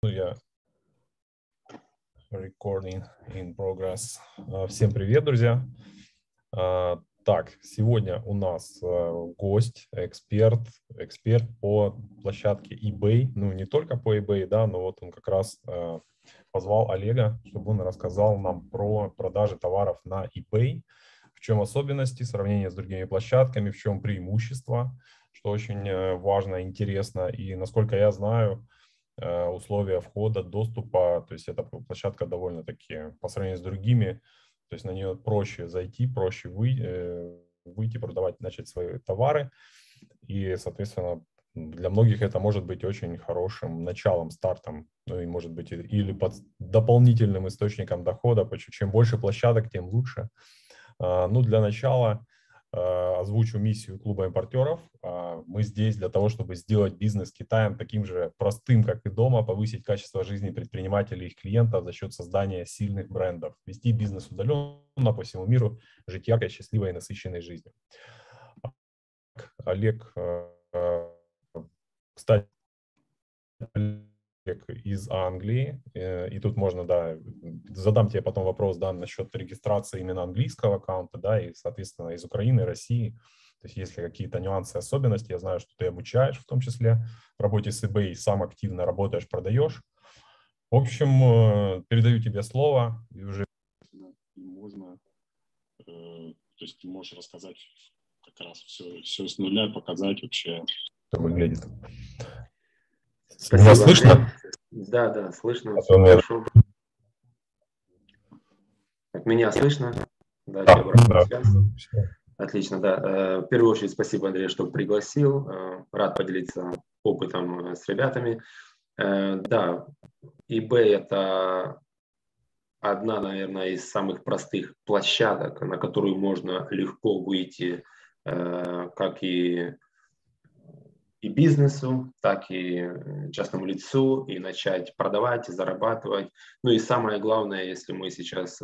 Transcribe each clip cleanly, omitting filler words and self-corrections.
Я recording in progress. Всем привет, друзья. Так, сегодня у нас гость, эксперт по площадке eBay. Ну, не только по eBay, да, но вот он как раз позвал Олега, чтобы он рассказал нам про продажи товаров на eBay. В чем особенности, сравнение с другими площадками, в чем преимущество, что очень важно, интересно. И насколько я знаю, условия входа, доступа, то есть эта площадка довольно-таки по сравнению с другими, то есть на нее проще зайти, проще выйти, продавать, начать свои товары. И, соответственно, для многих это может быть очень хорошим началом, стартом, ну и может быть или под дополнительным источником дохода. Чем больше площадок, тем лучше. Ну, для начала озвучу миссию клуба импортеров. Мы здесь для того, чтобы сделать бизнес с Китаем таким же простым, как и дома, повысить качество жизни предпринимателей и их клиентов за счет создания сильных брендов, вести бизнес удаленно по всему миру, жить яркой, счастливой и насыщенной жизнью. Олег, кстати, из Англии, и тут можно, да, задам тебе потом вопрос, да, насчет регистрации именно английского аккаунта, да, и, соответственно, из Украины, России, то есть есть ли какие-то нюансы, особенности, я знаю, что ты обучаешь, в том числе в работе с eBay, сам активно работаешь, продаешь. В общем, передаю тебе слово, и уже можно, то есть ты можешь рассказать как раз все с нуля, показать вообще, как выглядит. Спасибо, меня слышно? Андрей. Да, слышно. Хорошо. Так, меня слышно? Да, обратную связь. Отлично, да. В первую очередь спасибо, Андрей, что пригласил. Рад поделиться опытом с ребятами. Да, eBay – это одна, наверное, из самых простых площадок, на которую можно легко выйти как и бизнесу, так и частному лицу, и начать продавать, и зарабатывать. Ну и самое главное, если мы сейчас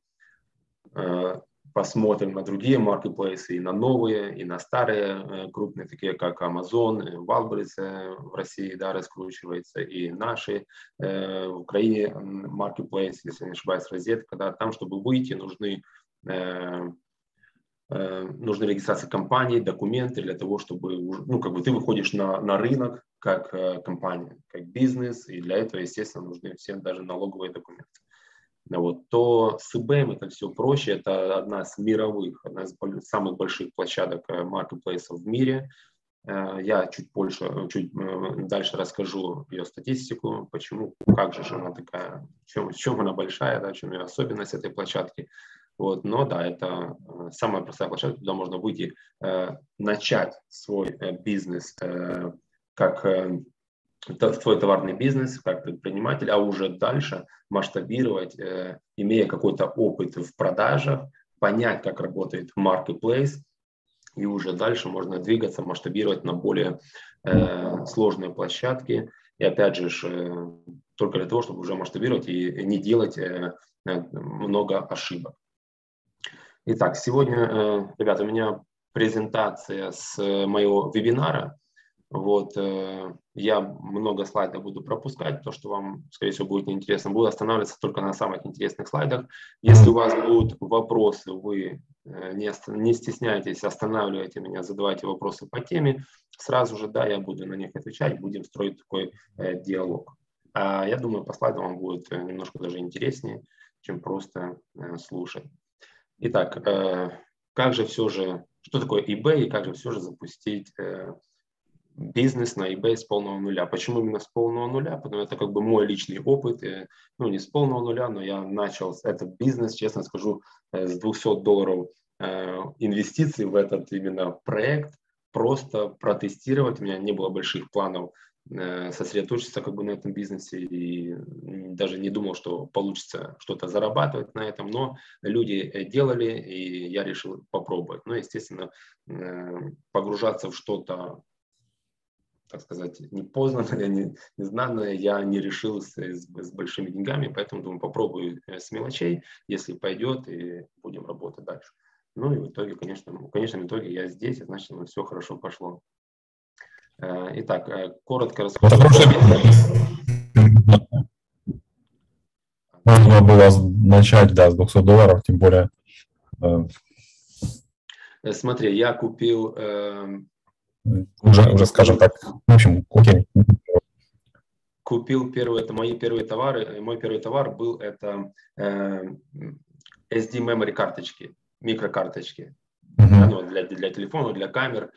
посмотрим на другие маркетплейсы, и на новые, и на старые, крупные, такие как Amazon, Wildberries в России, да, раскручивается, и наши в Украине маркетплейсы, если не ошибаюсь, Розетка, да, там, чтобы выйти, нужны регистрация компании, документы для того, чтобы, ну, как бы ты выходишь на рынок как компания, как бизнес, и для этого, естественно, нужны всем даже налоговые документы. Вот. То с eBay это все проще, это одна из мировых, одна из самых больших площадок маркетплейсов в мире. Я чуть дальше расскажу ее статистику, почему, как же она такая, в чем она большая, да, в чем ее особенность этой площадки. Вот, но да, это самая простая площадка, куда можно выйти, начать свой бизнес как свой товарный бизнес, как предприниматель, а уже дальше масштабировать, имея какой-то опыт в продажах, понять, как работает marketplace, и уже дальше можно двигаться, масштабировать на более сложные площадки. И опять же, только для того, чтобы уже масштабировать и не делать много ошибок. Итак, сегодня, ребята, у меня презентация с моего вебинара. Вот, я много слайдов буду пропускать, то, что вам, скорее всего, будет неинтересно. Буду останавливаться только на самых интересных слайдах. Если у вас будут вопросы, вы не стесняйтесь, останавливайте меня, задавайте вопросы по теме. Сразу же, да, я буду на них отвечать, будем строить такой диалог. Я думаю, по слайдам вам будет немножко даже интереснее, чем просто слушать. Итак, как же все же, что такое eBay и как же все же запустить бизнес на eBay с полного нуля? Почему именно с полного нуля? Потому что это как бы мой личный опыт, ну не с полного нуля, но я начал этот бизнес, честно скажу, с $200 инвестиций в этот именно проект, просто протестировать. У меня не было больших планов сосредоточиться как бы на этом бизнесе, и даже не думал, что получится что-то зарабатывать на этом, но люди делали, и я решил попробовать. Но, естественно, погружаться в что-то, так сказать, непознанное, незнанное, я не решил с большими деньгами, поэтому думаю, попробую с мелочей, если пойдет, и будем работать дальше. Ну и в итоге, конечно, в конечном итоге я здесь, и значит, все хорошо пошло. Итак, коротко расскажу. можно было начать, да, с $200, тем более. Смотри, я купил... Уже, скажем так, в общем, окей. Купил это мои первые товары. Мой первый товар был это SD memory карточки, микрокарточки. Да, ну, для телефона, для камер.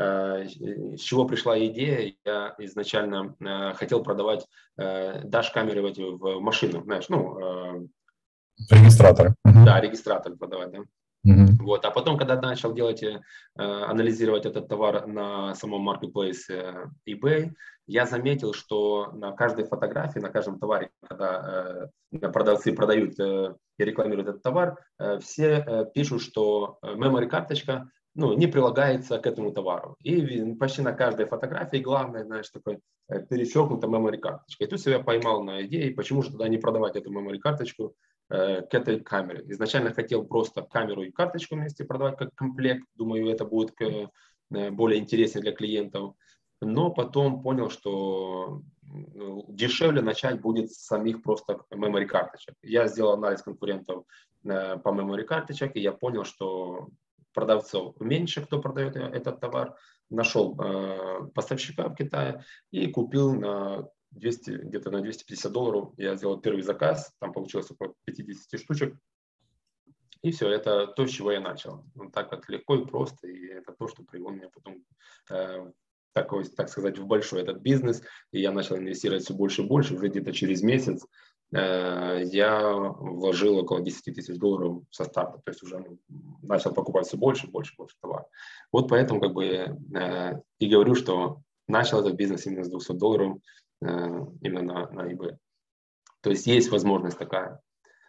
С чего пришла идея? Я изначально хотел продавать даш-камеры в машину, знаешь, ну... Регистраторы. Да, регистратор продавать, да. Вот. А потом, когда начал анализировать этот товар на самом маркетплейсе eBay, я заметил, что на каждой фотографии, на каждом товаре, когда продавцы продают и рекламируют этот товар, все пишут, что memory карточка не прилагается к этому товару. И почти на каждой фотографии, главное, знаешь, такой перечеркнута memory карточка. И тут себя поймал на идее, почему же тогда не продавать эту memory карточку к этой камере. Изначально хотел просто камеру и карточку вместе продавать как комплект. Думаю, это будет более интереснее для клиентов. Но потом понял, что дешевле начать будет с самих просто memory карточек. Я сделал анализ конкурентов по memory карточек, и я понял, что продавцов меньше, кто продает этот товар. Нашел поставщика в Китае и купил где-то на $250. Я сделал первый заказ, там получилось около 50 штучек. И все, это то, с чего я начал. Так вот легко и просто, и это то, что привело меня потом, так сказать, в большой этот бизнес. И я начал инвестировать все больше и больше. Уже где-то через месяц я вложил около $10 000 со старта. То есть уже начал покупать все больше и больше товаров. Вот поэтому и говорю, что начал этот бизнес именно с $200, именно на eBay. То есть есть возможность такая.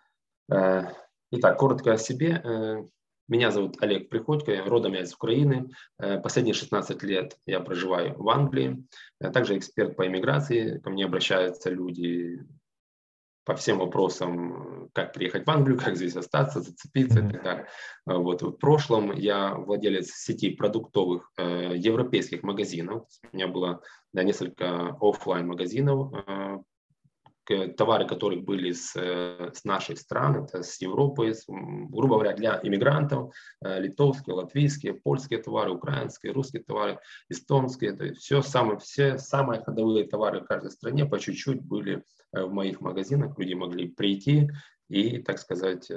Итак, коротко о себе. Меня зовут Олег Приходько, родом я из Украины. Последние 16 лет я проживаю в Англии. Также эксперт по иммиграции. Ко мне обращаются люди по всем вопросам, как приехать в Англию, как здесь остаться, зацепиться и так далее. Вот. В прошлом я владелец сети продуктовых европейских магазинов. У меня было несколько офлайн магазинов, товары которых были с наших стран, это с Европы, грубо говоря, для иммигрантов, литовские, латвийские, польские товары, украинские, русские товары, эстонские, то есть все самые ходовые товары в каждой стране по чуть-чуть были в моих магазинах, люди могли прийти и, так сказать,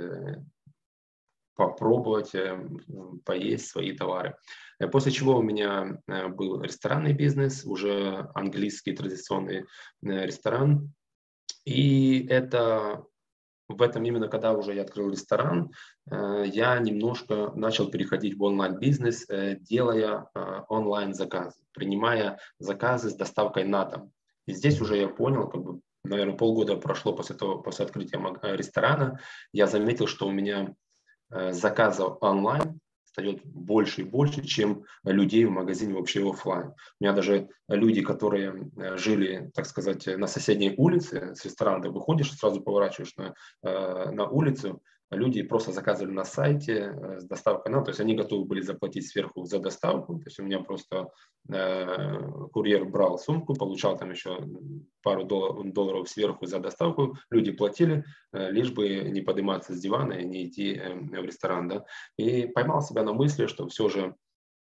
попробовать поесть свои товары. После чего у меня был ресторанный бизнес, уже английский традиционный ресторан. И в этом именно, когда уже я открыл ресторан, я немножко начал переходить в онлайн-бизнес, делая онлайн-заказы, принимая заказы с доставкой на дом. И здесь уже я понял, наверное, полгода прошло после открытия ресторана, я заметил, что у меня заказов онлайн стает больше и больше, чем людей в магазине вообще офлайн. У меня даже люди, которые жили, так сказать, на соседней улице с ресторана, ты выходишь, сразу поворачиваешь на улицу, люди просто заказывали на сайте с доставкой, то есть они готовы были заплатить сверху за доставку, то есть у меня просто курьер брал сумку, получал там еще пару долларов сверху за доставку, люди платили, лишь бы не подниматься с дивана и не идти в ресторан, да, и поймал себя на мысли, что все же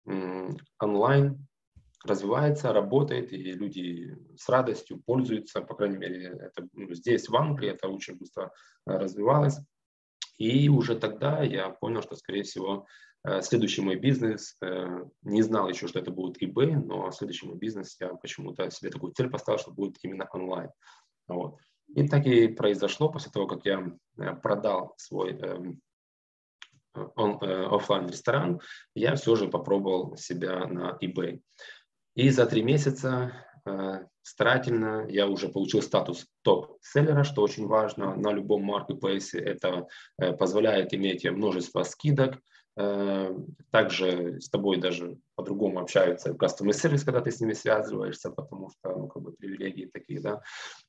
онлайн развивается, работает, и люди с радостью пользуются, по крайней мере, здесь, в Англии, это очень быстро развивалось. И уже тогда я понял, что, скорее всего, следующий мой бизнес, не знал еще, что это будет eBay, но следующий мой бизнес, я почему-то себе такую цель поставил, что будет именно онлайн. Вот. И так и произошло после того, как я продал свой офлайн-ресторан, я все же попробовал себя на eBay. И за 3 месяца старательно я уже получил статус топ-селлера, что очень важно на любом маркетплейсе. Это позволяет иметь множество скидок. Также с тобой даже по-другому общаются в customer service, когда ты с ними связываешься, потому что привилегии такие, да.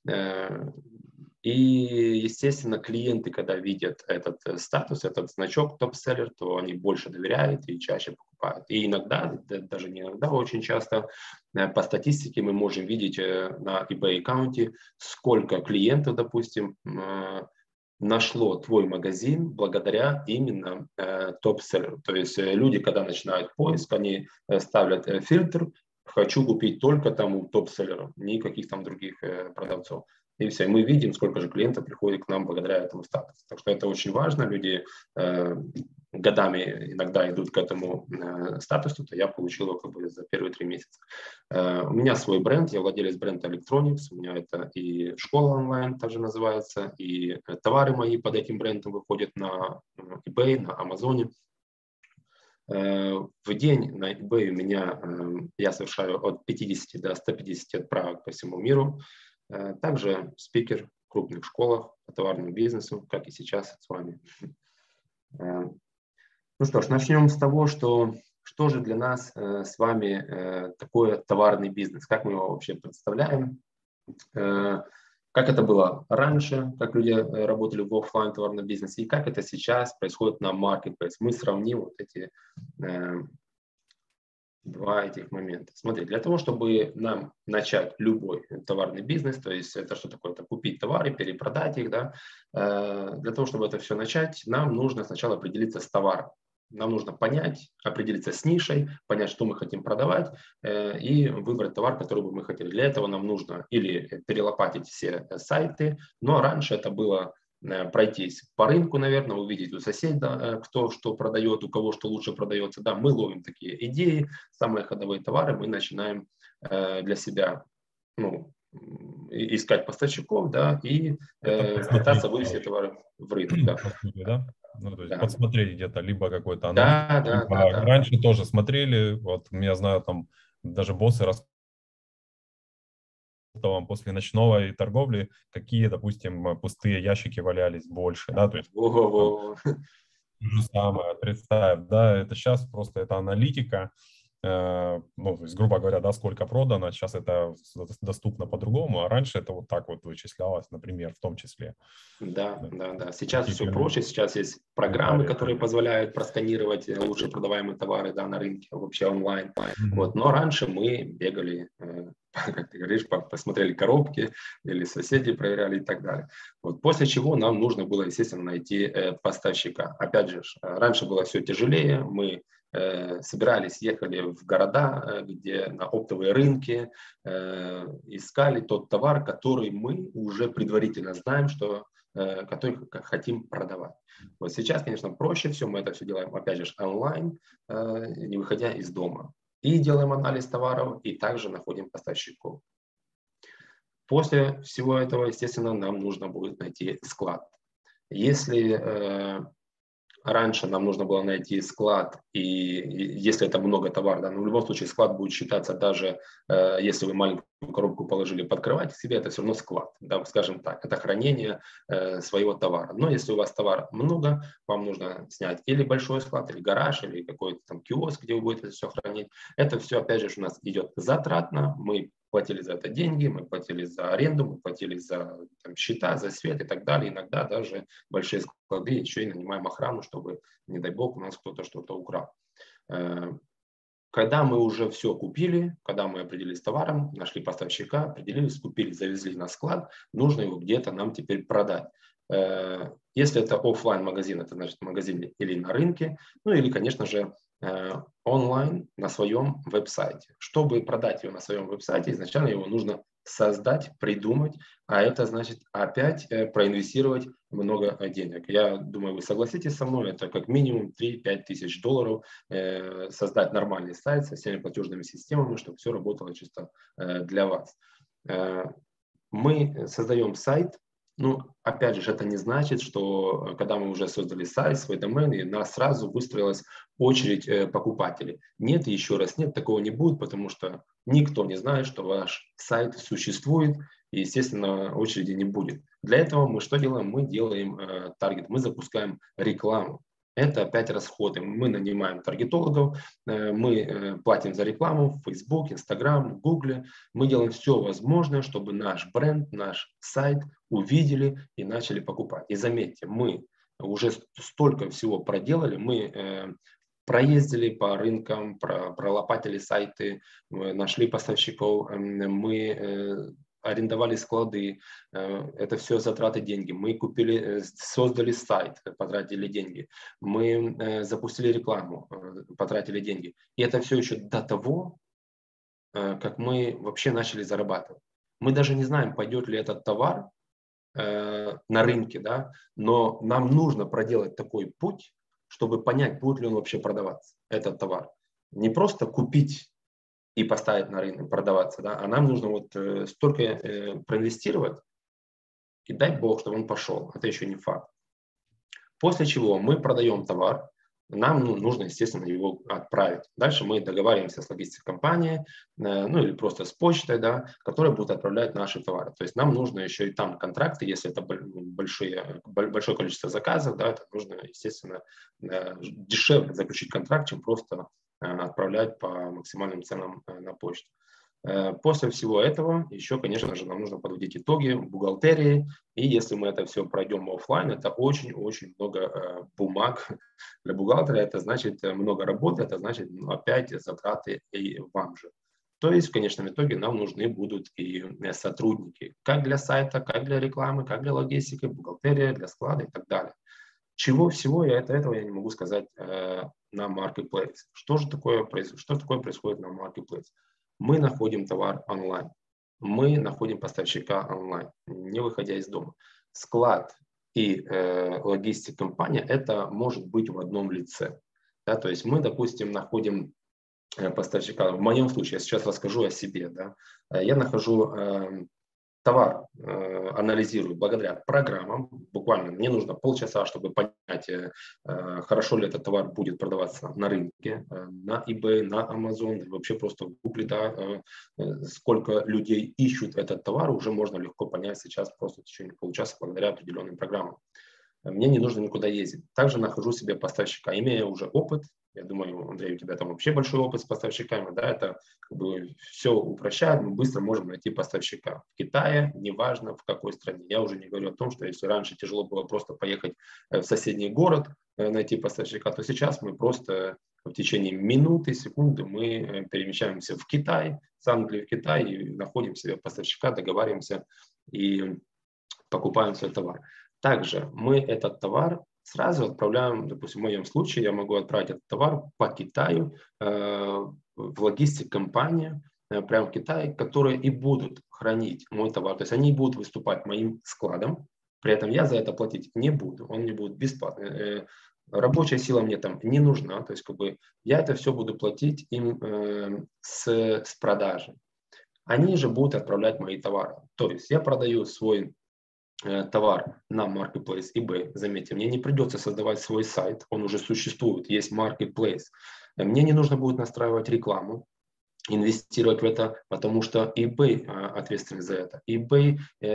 И, естественно, клиенты, когда видят этот статус, этот значок топ-селлер, то они больше доверяют и чаще покупают. И иногда, даже не иногда, очень часто по статистике мы можем видеть на eBay аккаунте, сколько клиентов, допустим, нашло твой магазин благодаря именно топ-селлеру. То есть люди, когда начинают поиск, они ставят фильтр «хочу купить только там у топ-селлера», никаких там других продавцов. И все, мы видим, сколько же клиентов приходит к нам благодаря этому статусу. Так что это очень важно. Люди годами иногда идут к этому статусу, то я получил его как бы за первые 3 месяца. У меня свой бренд, я владелец бренда Electronics, у меня это и школа онлайн также называется, и товары мои под этим брендом выходят на eBay, на Амазоне. В день на eBay у меня я совершаю от 50 до 150 отправок по всему миру. Также спикер в крупных школах по товарному бизнесу, как и сейчас с вами. Ну что ж, начнем с того, что же для нас с вами такое товарный бизнес, как мы его вообще представляем, как это было раньше, как люди работали в офлайн товарном бизнесе и как это сейчас происходит на Marketplace. Мы сравним вот эти два этих момента. Смотри, для того, чтобы нам начать любой товарный бизнес, то есть это что такое? Это купить товары, перепродать их, да? Для того, чтобы это все начать, нам нужно сначала определиться с товаром. Нам нужно понять, определиться с нишей, понять, что мы хотим продавать, и выбрать товар, который бы мы хотели. Для этого нам нужно или перелопатить все сайты, но раньше это было пройтись по рынку, наверное, увидеть у соседа, кто что продает, у кого что лучше продается. Да, мы ловим такие идеи, самые ходовые товары, мы начинаем для себя искать поставщиков, да, и пытаться вывести товары в рынок. Да. Да? Ну, то есть подсмотреть где-то, либо какой-то аналитик. Да. Раньше тоже смотрели, вот я знаю, там даже боссы после ночной торговли, какие, допустим, пустые ящики валялись больше, да, то есть то же самое, представь, да, это сейчас просто это аналитика, то есть, грубо говоря, да, сколько продано, сейчас это доступно по-другому, а раньше это вот так вот вычислялось, например, в том числе. Да. Сейчас все проще, сейчас есть программы, которые позволяют просканировать лучше продаваемые товары, да, на рынке, вообще онлайн. Вот. Но раньше мы бегали, как ты говоришь, посмотрели коробки или соседей проверяли и так далее. Вот. После чего нам нужно было, естественно, найти поставщика. Опять же, раньше было все тяжелее, мы собирались, ехали в города, где на оптовые рынки, искали тот товар, который мы уже предварительно знаем, который хотим продавать. Вот сейчас, конечно, проще все, мы это все делаем, опять же, онлайн, не выходя из дома. И делаем анализ товаров, и также находим поставщиков. После всего этого, естественно, нам нужно будет найти склад. Если раньше нам нужно было найти склад, и если это много товара, да, но в любом случае склад будет считаться даже, если вы маленькую коробку положили под кровать к себе, это все равно склад, да, скажем так, это хранение своего товара. Но если у вас товара много, вам нужно снять или большой склад, или гараж, или какой-то там киоск, где вы будете это все хранить. Это все, опять же, у нас идет затратно, мы платили за это деньги, мы платили за аренду, мы платили за там, счета, за свет и так далее. Иногда даже большие склады еще и нанимаем охрану, чтобы, не дай бог, у нас кто-то что-то украл. Когда мы уже все купили, когда мы определились с товаром, нашли поставщика, определились, купили, завезли на склад, нужно его где-то нам теперь продать. Если это офлайн магазин, это значит магазин или на рынке, ну или, конечно же, онлайн на своем веб-сайте. Чтобы продать его на своем веб-сайте, изначально его нужно создать, придумать, а это значит опять проинвестировать много денег. Я думаю, вы согласитесь со мной, это как минимум 3-5 тысяч долларов создать нормальный сайт со всеми платежными системами, чтобы все работало чисто для вас. Мы создаем сайт. Ну, опять же, это не значит, что когда мы уже создали сайт, свой домен, и нас сразу выстроилась очередь покупателей. Нет, еще раз нет, такого не будет, потому что никто не знает, что ваш сайт существует, и, естественно, очереди не будет. Для этого мы что делаем? Мы делаем таргет, мы запускаем рекламу. Это опять расходы. Мы нанимаем таргетологов, мы платим за рекламу в Facebook, Instagram, Google. Мы делаем все возможное, чтобы наш бренд, наш сайт увидели и начали покупать. И заметьте, мы уже столько всего проделали, мы проездили по рынкам, пролопатили сайты, нашли поставщиков, мы арендовали склады, это все затраты деньги. Мы купили, создали сайт, потратили деньги. Мы запустили рекламу, потратили деньги. И это все еще до того, как мы вообще начали зарабатывать. Мы даже не знаем, пойдет ли этот товар на рынке, да, но нам нужно проделать такой путь, чтобы понять, будет ли он вообще продаваться, этот товар. Не просто купить и поставить на рынок, продаваться, да, а нам нужно вот столько проинвестировать, и дай бог, чтобы он пошел. Это еще не факт. После чего мы продаем товар, нам нужно, естественно, его отправить. Дальше мы договариваемся с логистик-компанией, ну или просто с почтой, да, которая будет отправлять наши товары. То есть нам нужно еще и там контракты, если это большое количество заказов, да, это нужно, естественно, дешевле заключить контракт, чем просто отправлять по максимальным ценам на почту. После всего этого еще, конечно же, нам нужно подводить итоги бухгалтерии, и если мы это все пройдем офлайн, это очень-очень много бумаг для бухгалтера, это значит много работы, это значит опять затраты и вам же. То есть в конечном итоге нам нужны будут и сотрудники, как для сайта, как для рекламы, как для логистики, бухгалтерия, для склада и так далее. Чего всего этого я не могу сказать на Marketplace. Что такое происходит на Marketplace? Мы находим товар онлайн, мы находим поставщика онлайн, не выходя из дома. Склад и логистик-компания это может быть в одном лице. Да? То есть мы, допустим, находим поставщика. В моем случае, я сейчас расскажу о себе. Да? Я нахожу товар, анализирую благодаря программам. Буквально мне нужно полчаса, чтобы понять, хорошо ли этот товар будет продаваться на рынке, на eBay, на Amazon, вообще просто в Google, да, сколько людей ищут этот товар, уже можно легко понять сейчас просто в течение получаса благодаря определенным программам. Мне не нужно никуда ездить. Также нахожу себе поставщика, имея уже опыт. Я думаю, Андрей, у тебя там вообще большой опыт с поставщиками, да, это как бы все упрощает, мы быстро можем найти поставщика. В Китае, неважно в какой стране. Я уже не говорю о том, что если раньше тяжело было просто поехать в соседний город, найти поставщика, то сейчас мы просто в течение минуты, секунды мы перемещаемся в Китай, с Англии в Китай, и находим себе поставщика, договариваемся и покупаем свой товар. Также мы этот товар сразу отправляем, допустим, в моем случае я могу отправить этот товар по Китаю в логистик-компанию прямо в Китае, которые и будут хранить мой товар. То есть они будут выступать моим складом, при этом я за это платить не буду, он мне будет бесплатно. Рабочая сила мне там не нужна, то есть как бы я это все буду платить им с продажи. Они же будут отправлять мои товары. То есть я продаю свой товар на Marketplace eBay, заметьте, мне не придется создавать свой сайт, он уже существует, есть Marketplace. Мне не нужно будет настраивать рекламу, инвестировать в это, потому что eBay ответственен за это. eBay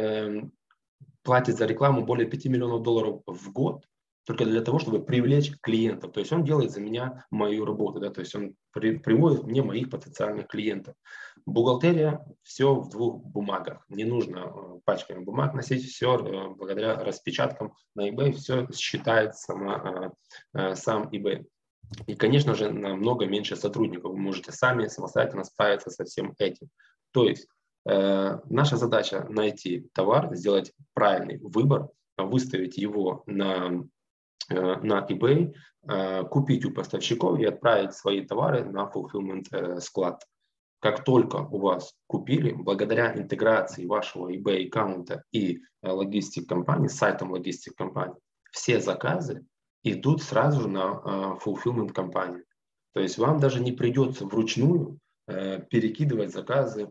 платит за рекламу более $5 миллионов в год, только для того, чтобы привлечь клиентов. То есть он делает за меня мою работу, да? То есть он приводит мне моих потенциальных клиентов. Бухгалтерия все в 2 бумагах. Не нужно пачками бумаг носить, все благодаря распечаткам на eBay, все считает сам eBay. И, конечно же, намного меньше сотрудников. Вы можете сами самостоятельно справиться со всем этим. То есть наша задача найти товар, сделать правильный выбор, выставить его на eBay, купить у поставщиков и отправить свои товары на fulfillment склад. Как только у вас купили, благодаря интеграции вашего eBay аккаунта и логистик-компании, с сайтом логистик-компании, все заказы идут сразу же на fulfillment компанию. То есть вам даже не придется вручную перекидывать заказы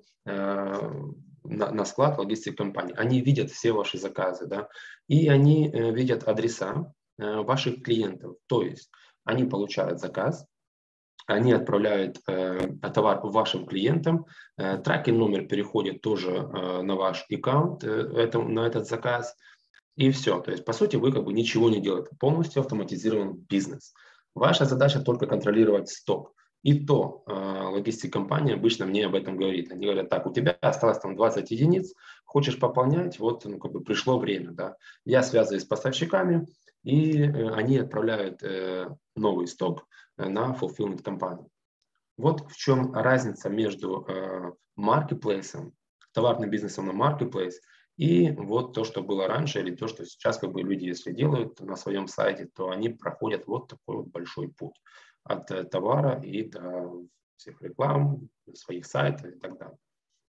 на склад логистик-компании. Они видят все ваши заказы, да, и они видят адреса ваших клиентов. То есть они получают заказ, они отправляют товар вашим клиентам, трекинг номер переходит тоже на ваш аккаунт, на этот заказ, и все. То есть, по сути, вы как бы ничего не делаете, полностью автоматизирован бизнес. Ваша задача только контролировать сток. И то логистик-компания обычно мне об этом говорит. Они говорят, так, у тебя осталось там 20 единиц, хочешь пополнять, вот как бы пришло время. Да? Я связываюсь с поставщиками, и они отправляют новый сток на fulfillment компанию. Вот в чем разница между маркетплейсом товарным бизнесом на Marketplace. И вот то, что было раньше, или то, что сейчас как бы люди, если делают на своем сайте, то они проходят вот такой вот большой путь от товара и до всех реклам, своих сайтов и так далее.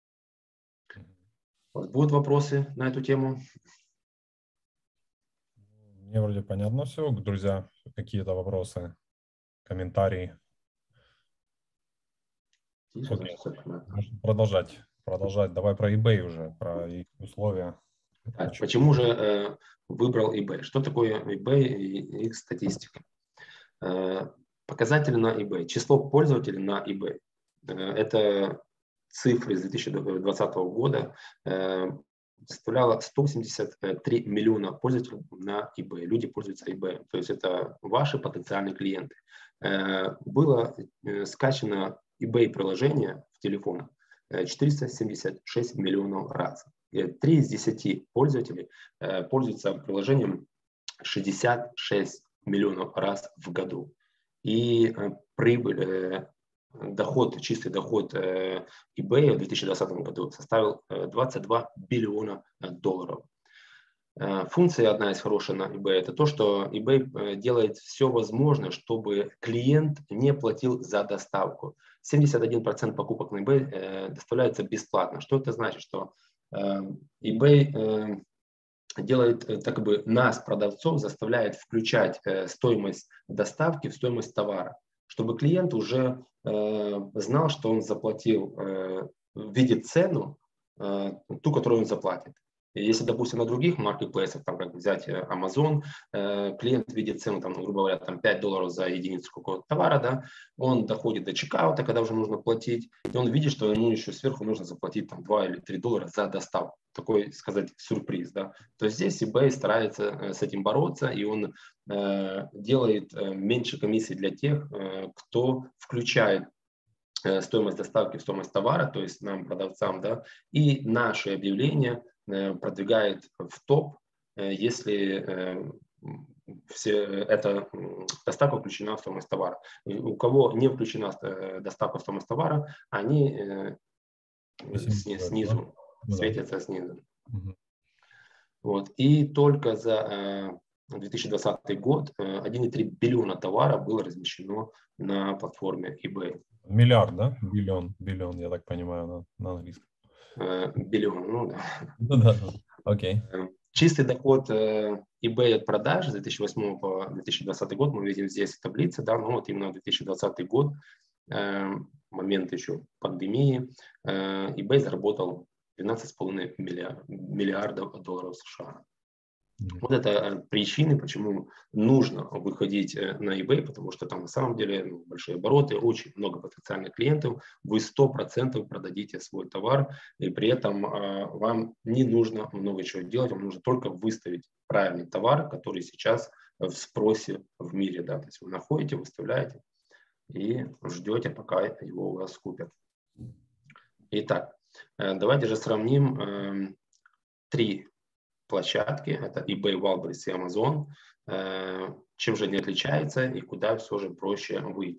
Вот будут вопросы на эту тему? Мне вроде понятно все. Друзья, какие-то вопросы, комментарии? Окей. Продолжать. Давай про eBay уже, про их условия. Так, почему же выбрал eBay? Что такое eBay и их статистика? Показатели на eBay. Число пользователей на eBay. Это цифры с 2020 года. Составляло 183 миллиона пользователей на eBay. Люди пользуются eBay. То есть это ваши потенциальные клиенты. Было скачано eBay-приложение в телефон 476 миллионов раз. 3 из 10 пользователей пользуются приложением 66 миллионов раз в году. И прибыль, чистый доход eBay в 2020 году составил 22 биллиона долларов. Функция одна из хорошая на eBay – это то, что eBay делает все возможное, чтобы клиент не платил за доставку. 71% покупок на eBay доставляется бесплатно. Что это значит? Что eBay делает, так бы нас, продавцов, заставляет включать стоимость доставки в стоимость товара, чтобы клиент уже знал, что он заплатил, видит цену, ту, которую он заплатит. Если, допустим, на других маркетплейсах, там, как взять Amazon, клиент видит цену, там, грубо говоря, там, $5 за единицу какого-то товара, да, он доходит до чекаута, когда уже нужно платить, и он видит, что ему еще сверху нужно заплатить там, $2 или $3 за доставку. Такой, сказать, сюрприз. Да. То есть здесь eBay старается с этим бороться, и он делает меньше комиссий для тех, кто включает стоимость доставки в стоимость товара, то есть нам, продавцам, да, и наши объявления продвигает в топ, если эта доставка включена в стоимость товара. У кого не включена доставка в стоимость товара, они снизу, светятся снизу. Вот. И только за 2020 год 1,3 биллиона товара было размещено на платформе eBay. Миллиард, да? Биллион, я так понимаю, на английском. Биллион, ну да. Да, окей. Чистый доход eBay от продаж с 2008 по 2020 год, мы видим здесь в таблице, да, ну вот именно 2020 год, момент еще пандемии, eBay заработал 12,5 миллиардов долларов США. Вот это причины, почему нужно выходить на eBay, потому что там на самом деле большие обороты, очень много потенциальных клиентов, вы 100% продадите свой товар, и при этом вам не нужно много чего делать, вам нужно только выставить правильный товар, который сейчас в спросе в мире. Да. То есть вы находите, выставляете и ждете, пока его у вас купят. Итак, давайте же сравним 3 площадки, это eBay, Wildberries и Amazon, чем же они отличаются и куда все же проще выйти.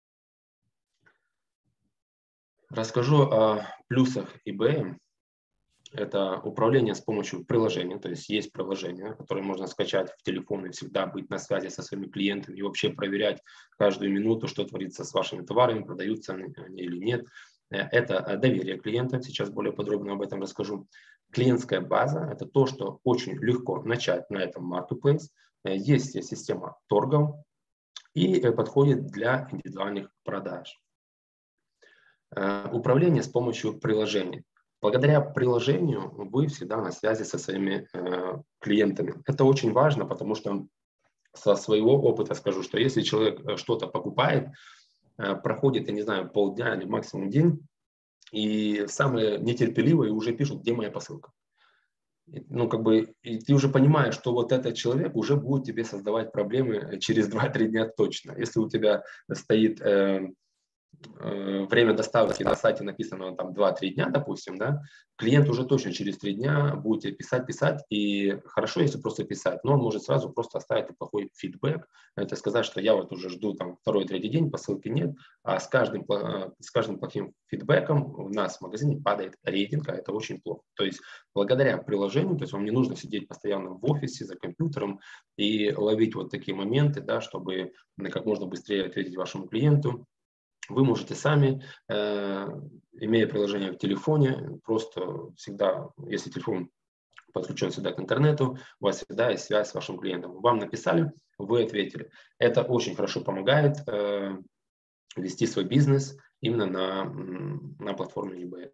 Расскажу о плюсах eBay. Это управление с помощью приложения, то есть есть приложение, которое можно скачать в телефон и всегда быть на связи со своими клиентами и вообще проверять каждую минуту, что творится с вашими товарами, продаются они или нет. Это доверие клиента, сейчас более подробно об этом расскажу. Клиентская база – это то, что очень легко начать на этом marketplace. Есть система торгов и подходит для индивидуальных продаж. Управление с помощью приложений. Благодаря приложению вы всегда на связи со своими клиентами. Это очень важно, потому что со своего опыта скажу, что если человек что-то покупает, проходит, я не знаю, полдня или максимум день, и самые нетерпеливые уже пишут, где моя посылка. Ну, как бы, и ты уже понимаешь, что вот этот человек уже будет тебе создавать проблемы через 2-3 дня точно. Если у тебя стоит время доставки на сайте написано там 2-3 дня, допустим, да, клиент уже точно через 3 дня будет писать, и хорошо, если просто писать, но он может сразу просто оставить плохой фидбэк, это сказать, что я вот уже жду там 2-3 день, посылки нет, а с каждым плохим фидбэком у нас в магазине падает рейтинг, а это очень плохо. То есть благодаря приложению, то есть вам не нужно сидеть постоянно в офисе за компьютером и ловить вот такие моменты, да, чтобы как можно быстрее ответить вашему клиенту. Вы можете сами, имея приложение в телефоне, просто всегда, если телефон подключен всегда к интернету, у вас всегда есть связь с вашим клиентом. Вам написали, вы ответили. Это очень хорошо помогает вести свой бизнес именно на платформе eBay.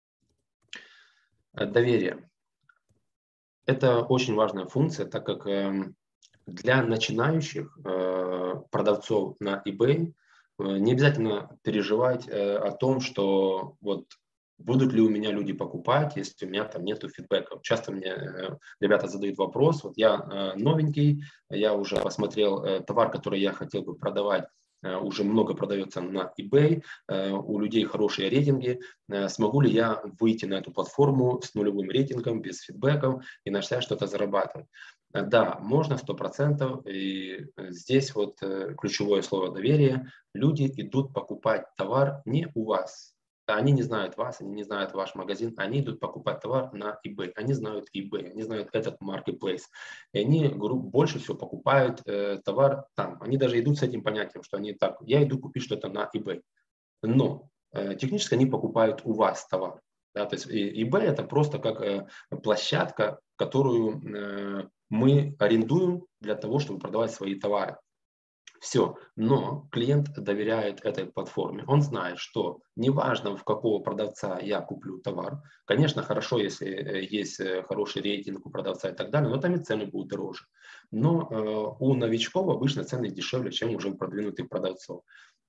Доверие. Это очень важная функция, так как для начинающих продавцов на eBay не обязательно переживать о том, что вот будут ли у меня люди покупать, если у меня там нету фидбэка. Часто мне ребята задают вопрос, вот я новенький, я уже посмотрел товар, который я хотел бы продавать, уже много продается на eBay, у людей хорошие рейтинги, смогу ли я выйти на эту платформу с нулевым рейтингом, без фидбэков и начать что-то зарабатывать. Да, можно 100%, и здесь вот ключевое слово доверие. Люди идут покупать товар не у вас. Они не знают вас, они не знают ваш магазин, они идут покупать товар на eBay. Они знают eBay, они знают этот marketplace. И они больше всего покупают товар там. Они даже идут с этим понятием, что они так, я иду купить что-то на eBay. Но технически они покупают у вас товар. Да, то есть eBay это просто как площадка, которую мы арендуем для того, чтобы продавать свои товары. Все. Но клиент доверяет этой платформе. Он знает, что неважно, в какого продавца я куплю товар. Конечно, хорошо, если есть хороший рейтинг у продавца и так далее, но там и цены будут дороже. Но у новичков обычно цены дешевле, чем уже у продвинутых продавцов.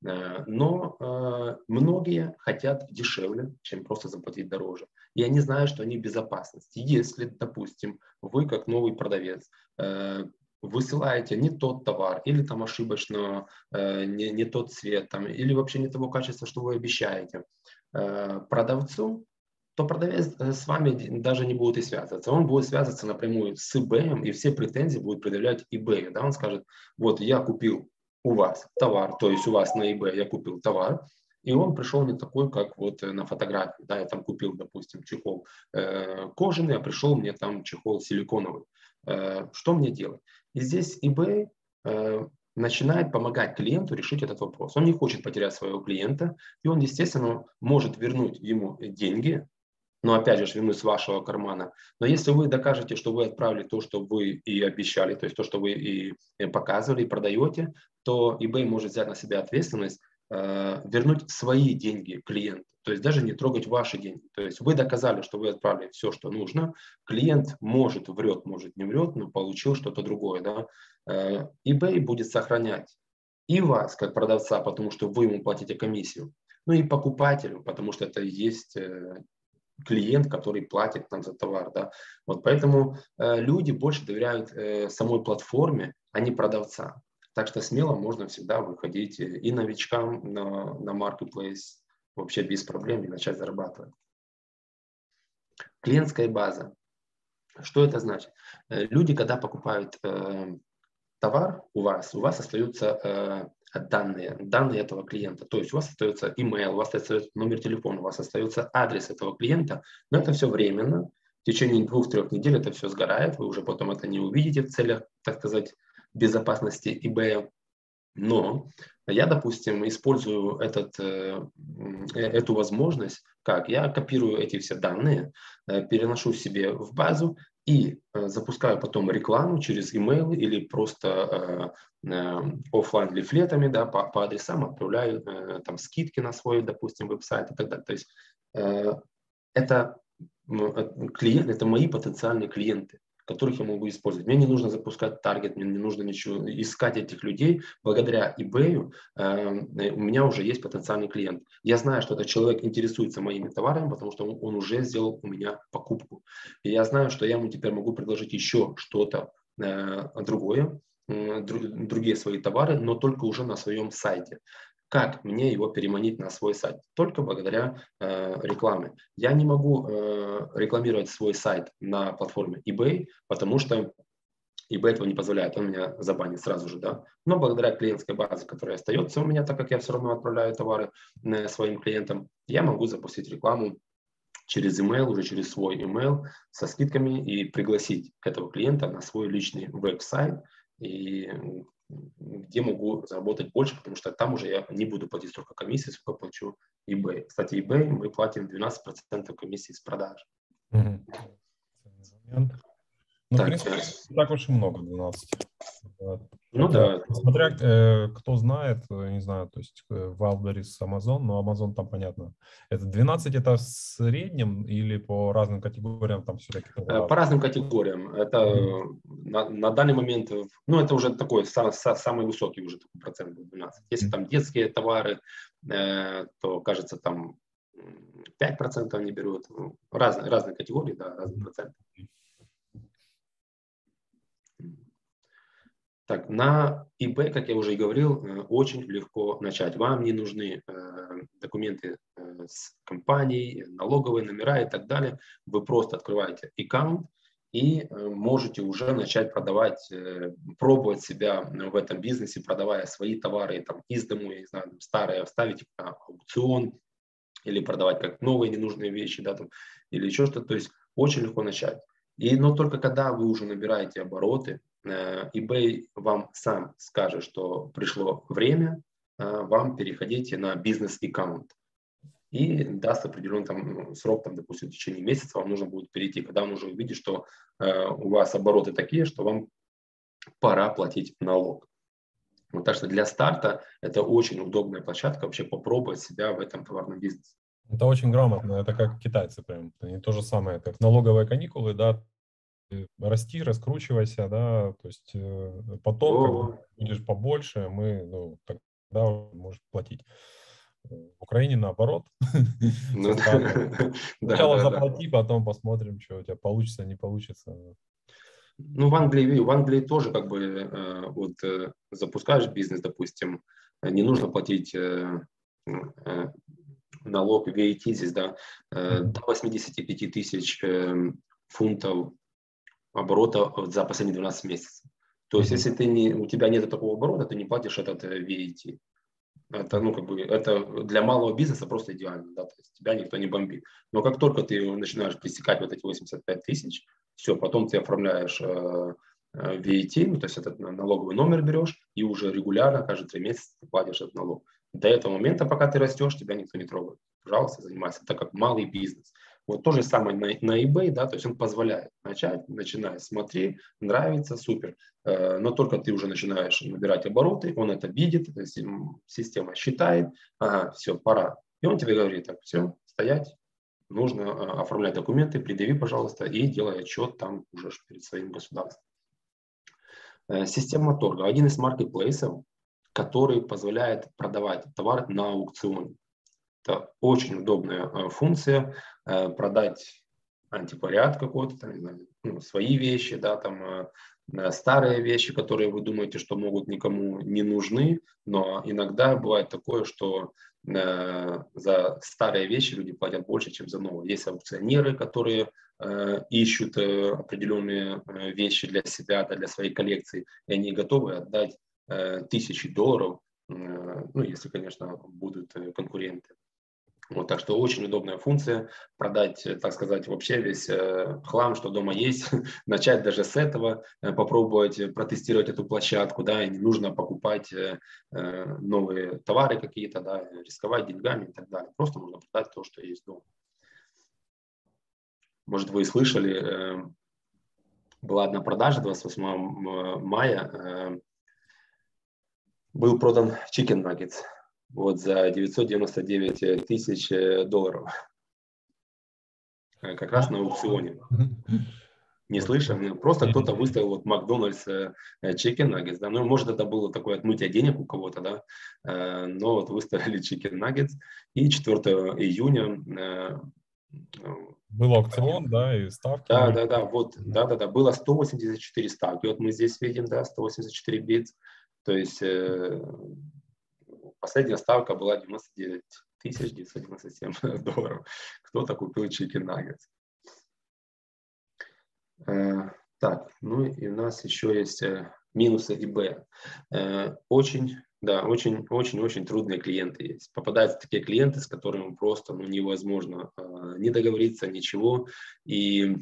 Но многие хотят дешевле, чем просто заплатить дороже. И они знают, что они в безопасности. Если, допустим, вы как новый продавец высылаете не тот товар, или там ошибочно не тот цвет, там, или вообще не того качества, что вы обещаете продавцу, то продавец с вами даже не будет и связываться. Он будет связываться напрямую с eBay, и все претензии будут предъявлять eBay. Да? Он скажет, вот я купил у вас товар, то есть у вас на eBay я купил товар, и он пришел не такой, как вот на фотографии. Да, я там купил, допустим, чехол кожаный, а пришел мне там чехол силиконовый. Что мне делать? И здесь eBay начинает помогать клиенту решить этот вопрос. Он не хочет потерять своего клиента, и он, естественно, может вернуть ему деньги, но опять же вернуть с вашего кармана. Но если вы докажете, что вы отправили то, что вы и обещали, то есть то, что вы и показывали, и продаете, то eBay может взять на себя ответственность вернуть свои деньги клиенту, то есть даже не трогать ваши деньги. То есть вы доказали, что вы отправили все, что нужно, клиент может врет, может не врет, но получил что-то другое. Да? eBay будет сохранять и вас как продавца, потому что вы ему платите комиссию, ну и покупателю, потому что это и есть клиент, который платит нам за товар. Да? Вот поэтому люди больше доверяют самой платформе, а не продавцам. Так что смело можно всегда выходить и новичкам на marketplace вообще без проблем и начать зарабатывать. Клиентская база. Что это значит? Люди, когда покупают товар у вас остаются данные этого клиента. То есть у вас остается email, у вас остается номер телефона, у вас остается адрес этого клиента, но это все временно. В течение 2-3 недель это все сгорает, вы уже потом это не увидите в целях, так сказать, безопасности eBay. Но я, допустим, использую эту возможность, как я копирую эти все данные, переношу себе в базу и запускаю потом рекламу через email или просто офлайн лифлетами, да, по адресам отправляю там скидки на свой, допустим, веб-сайт и так далее. То есть это мои потенциальные клиенты, которых я могу использовать. Мне не нужно запускать таргет, мне не нужно ничего искать этих людей. Благодаря eBay у меня уже есть потенциальный клиент. Я знаю, что этот человек интересуется моими товарами, потому что он уже сделал у меня покупку. И я знаю, что я ему теперь могу предложить еще что-то другое, другие свои товары, но только уже на своем сайте. Как мне его переманить на свой сайт? Только благодаря рекламе. Я не могу рекламировать свой сайт на платформе eBay, потому что eBay этого не позволяет, он меня забанит сразу же, да. Но благодаря клиентской базе, которая остается у меня, так как я все равно отправляю товары своим клиентам, я могу запустить рекламу через email, уже через свой email со скидками и пригласить этого клиента на свой личный веб-сайт, и где могу заработать больше, потому что там уже я не буду платить столько комиссии, сколько плачу eBay. Кстати, eBay мы платим 12% комиссии с продаж. Ну, в Так, принципе, не так уж и много, 12. ну Хотя, да. смотря кто знает, не знаю, то есть Wildberries, Amazon, но Amazon там понятно. Это 12 это в среднем или по разным категориям там все-таки? По разным категориям. Это на данный момент, ну это уже такой самый высокий уже такой процент 12. Если там детские товары, то кажется там 5% они берут. Разные категории, да, разные проценты. Так, на eBay, как я уже и говорил, очень легко начать. Вам не нужны документы с компанией, налоговые номера и так далее. Вы просто открываете аккаунт и можете уже начать продавать, пробовать себя в этом бизнесе, продавая свои товары там, из дому, я не знаю, старые оставить на аукцион или продавать как новые ненужные вещи, да, там, или еще что-то. То есть очень легко начать. Но только когда вы уже набираете обороты, eBay вам сам скажет, что пришло время, вам переходите на бизнес-аккаунт. И даст определенный там, срок, там, допустим, в течение месяца вам нужно будет перейти, когда он уже увидит, что у вас обороты такие, что вам пора платить налог. Вот, так что для старта это очень удобная площадка вообще попробовать себя в этом товарном бизнесе. Это очень грамотно, это как китайцы прям. Это не то же самое, как налоговые каникулы, да, расти, раскручивайся, да, то есть потом, когда будешь побольше, мы, тогда можешь платить. В Украине наоборот. Сначала заплати, потом посмотрим, что у тебя получится, не получится. Ну, в Англии тоже как бы вот запускаешь бизнес, допустим, не нужно платить налог VAT здесь, да, до 85 тысяч фунтов оборота за последние 12 месяцев. То есть, если у тебя нет такого оборота, ты не платишь этот VAT. Это, ну, как бы, это для малого бизнеса просто идеально, да, то есть тебя никто не бомбит. Но как только ты начинаешь пресекать вот эти 85 тысяч, все, потом ты оформляешь VAT, ну, то есть этот налоговый номер берешь, и уже регулярно, каждые 3 месяца ты платишь этот налог. До этого момента, пока ты растешь, тебя никто не трогает. Пожалуйста, занимайся. Это как малый бизнес. Вот то же самое на eBay, да, то есть он позволяет начинай, смотри, нравится, супер. Но только ты уже начинаешь набирать обороты, он это видит, то есть система считает, ага, все, пора. И он тебе говорит, так, все, стоять, нужно оформлять документы, предъяви, пожалуйста, и делай отчет там уже перед своим государством. Система торга. Один из маркетплейсов, который позволяет продавать товар на аукционе. Это очень удобная функция, продать антиквариат какой-то, там, свои вещи, да, там, старые вещи, которые вы думаете, что могут никому не нужны, но иногда бывает такое, что за старые вещи люди платят больше, чем за новые. Есть аукционеры, которые ищут определенные вещи для себя, да, для своей коллекции, и они готовы отдать $1000, ну, если, конечно, будут конкуренты. Вот, так что очень удобная функция продать, так сказать, вообще весь хлам, что дома есть, начать даже с этого, попробовать протестировать эту площадку, да, и не нужно покупать новые товары какие-то, да, рисковать деньгами и так далее. Просто нужно продать то, что есть дома. Может, вы слышали, была одна продажа 28 мая, был продан Chicken Nuggets. Вот за $999 тысяч. Как раз на аукционе. Не слышал? Просто кто-то выставил вот Макдональдс Chicken Nuggets. Да? Ну, может, это было такое отмытие денег у кого-то, да? Но вот выставили Chicken Nuggets. И 4 июня... Был аукцион, да, и ставки. Да, вот, да, было 184 ставки. Вот мы здесь видим, да, 184 битс. То есть... последняя ставка была 99 997 долларов. Кто-то купил Chicken Nuggets. Так, ну и у нас еще есть минусы eBay. Очень трудные клиенты есть. Попадаются такие клиенты, с которыми просто невозможно не договориться, ничего. И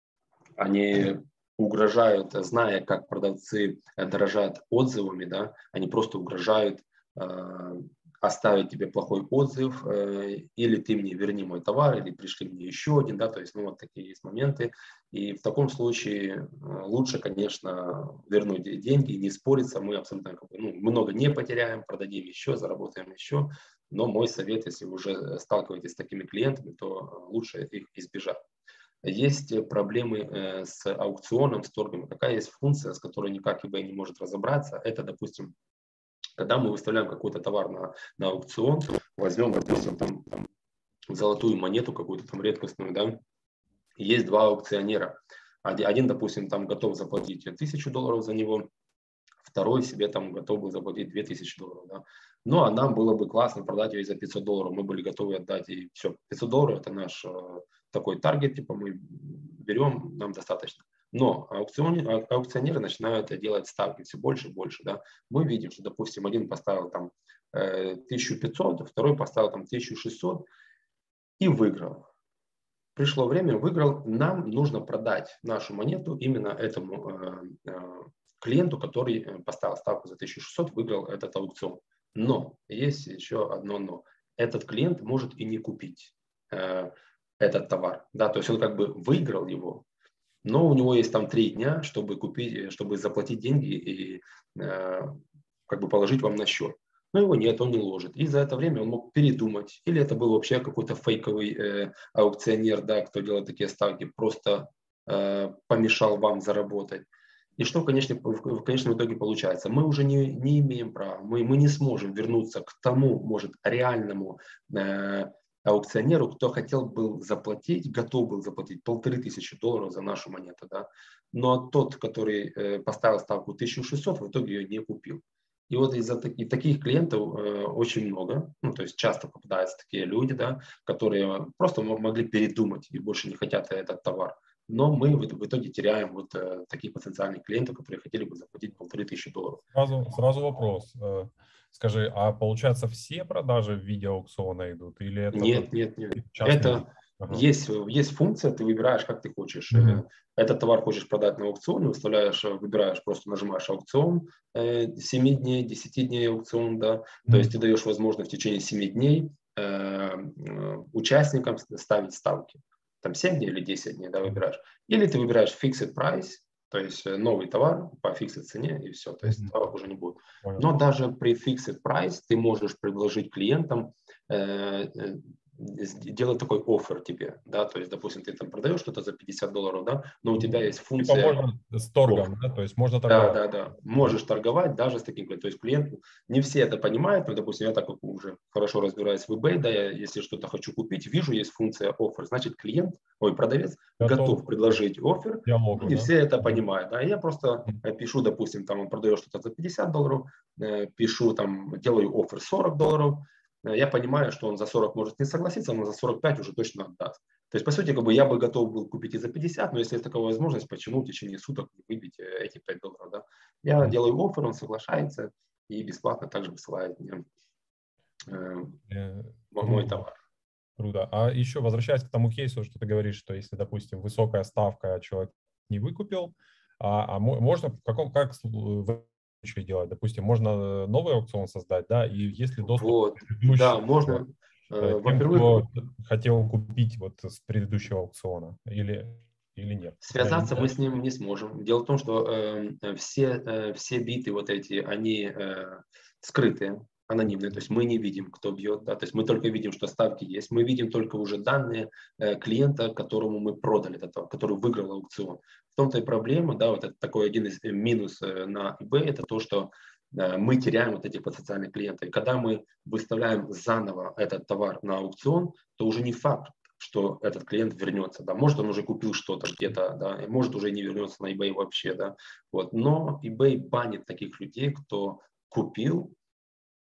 они угрожают, зная, как продавцы дорожат отзывами, да, они просто угрожают оставить тебе плохой отзыв, или ты мне верни мой товар, или пришли мне еще один, да, то есть, вот такие есть моменты. И в таком случае лучше, конечно, вернуть деньги, не спориться, мы абсолютно много не потеряем, продадим еще, заработаем еще, но мой совет, если вы уже сталкиваетесь с такими клиентами, то лучше их избежать. Есть проблемы с аукционом, с торгами. Какая есть функция, с которой никак eBay не может разобраться, это, допустим, когда мы выставляем какой-то товар на аукцион, возьмем, допустим, там золотую монету какую-то там редкостную, да, есть два аукционера. Один, допустим, там готов заплатить $1000 за него, второй себе там готов был заплатить $2000, да. Ну, а нам было бы классно продать ее за $500, мы были готовы отдать, и все, $500 это наш такой таргет, типа мы берем, нам достаточно. Но аукционеры начинают делать ставки все больше и больше. Да. Мы видим, что, допустим, один поставил там 1500, второй поставил там 1600 и выиграл. Пришло время, выиграл, нам нужно продать нашу монету именно этому клиенту, который поставил ставку за 1600, выиграл этот аукцион. Но есть еще одно но. Этот клиент может и не купить этот товар. Да, то есть он как бы выиграл его, но у него есть там 3 дня, чтобы купить, чтобы заплатить деньги и как бы положить вам на счет. Но его нет, он не ложит. И за это время он мог передумать. Или это был вообще какой-то фейковый аукционер, да, кто делает такие ставки, просто помешал вам заработать. И что в конечном итоге получается? Мы уже не имеем права, мы не сможем вернуться к тому, может, реальному аукционеру, кто хотел был заплатить, готов был заплатить $1500 за нашу монету, да. Но тот, который поставил ставку 1600, в итоге ее не купил. И вот из-за таких клиентов очень много, ну, то есть часто попадаются такие люди, да, которые просто могли передумать и больше не хотят этот товар. Но мы в итоге теряем вот таких потенциальных клиентов, которые хотели бы заплатить $1500. Сразу вопрос. Скажи, а получается все продажи в виде аукциона идут? Или это Нет. Это есть функция, ты выбираешь, как ты хочешь. Этот товар хочешь продать на аукционе, выбираешь, просто нажимаешь аукцион, 7 дней, 10 дней аукцион, да. То есть ты даешь возможность в течение 7 дней участникам ставить ставки. Там 7 дней или 10 дней, да, выбираешь. Или ты выбираешь fixed price, то есть новый товар по fixed цене, и все, то есть товар уже не будет. Но даже при fixed price ты можешь предложить клиентам делать такой оффер тебе, да, то есть, допустим, ты там продаешь что-то за $50, да, но у тебя есть функция... Типа можно с торгом, да, то есть можно торговать. Да, можешь торговать даже с таким клиентом, то есть клиент, не все это понимают, но, допустим, я так как уже хорошо разбираюсь в eBay, да, я, если что-то хочу купить, вижу, есть функция оффер, значит, продавец готов предложить оффер, диалогу, не да? все это понимают, да, я просто пишу, допустим, там он продает что-то за $50, пишу, там, делаю оффер $40, я понимаю, что он за 40 может не согласиться, но за 45 уже точно отдаст. То есть, по сути, как бы я бы готов был купить и за 50, но если есть такая возможность, почему в течение суток не выбить эти $5, да? Я делаю оффер, он соглашается и бесплатно также высылает мне мой товар. Круто. А еще возвращаясь к тому кейсу, что ты говоришь, что если, допустим, высокая ставка, человек не выкупил, можно как делать? Допустим, можно новый аукцион создать, да, и если доступ Вот, к предыдущему, да, можно. тем, кто хотел купить вот с предыдущего аукциона или нет? Связаться мы с ним не сможем. Дело в том, что все биты вот эти, они скрытые, анонимные, то есть мы не видим, кто бьет, да, то есть мы только видим, что ставки есть, мы видим только уже данные клиента, которому мы продали этот товар, который выиграл аукцион. В том-то и проблема, да, вот это такой один из минус на eBay, это то, что мы теряем вот этих потенциальных клиентов. И когда мы выставляем заново этот товар на аукцион, то уже не факт, что этот клиент вернется, да, может он уже купил что-то где-то, да, и может уже не вернется на eBay вообще, да, вот, но eBay банит таких людей, кто купил,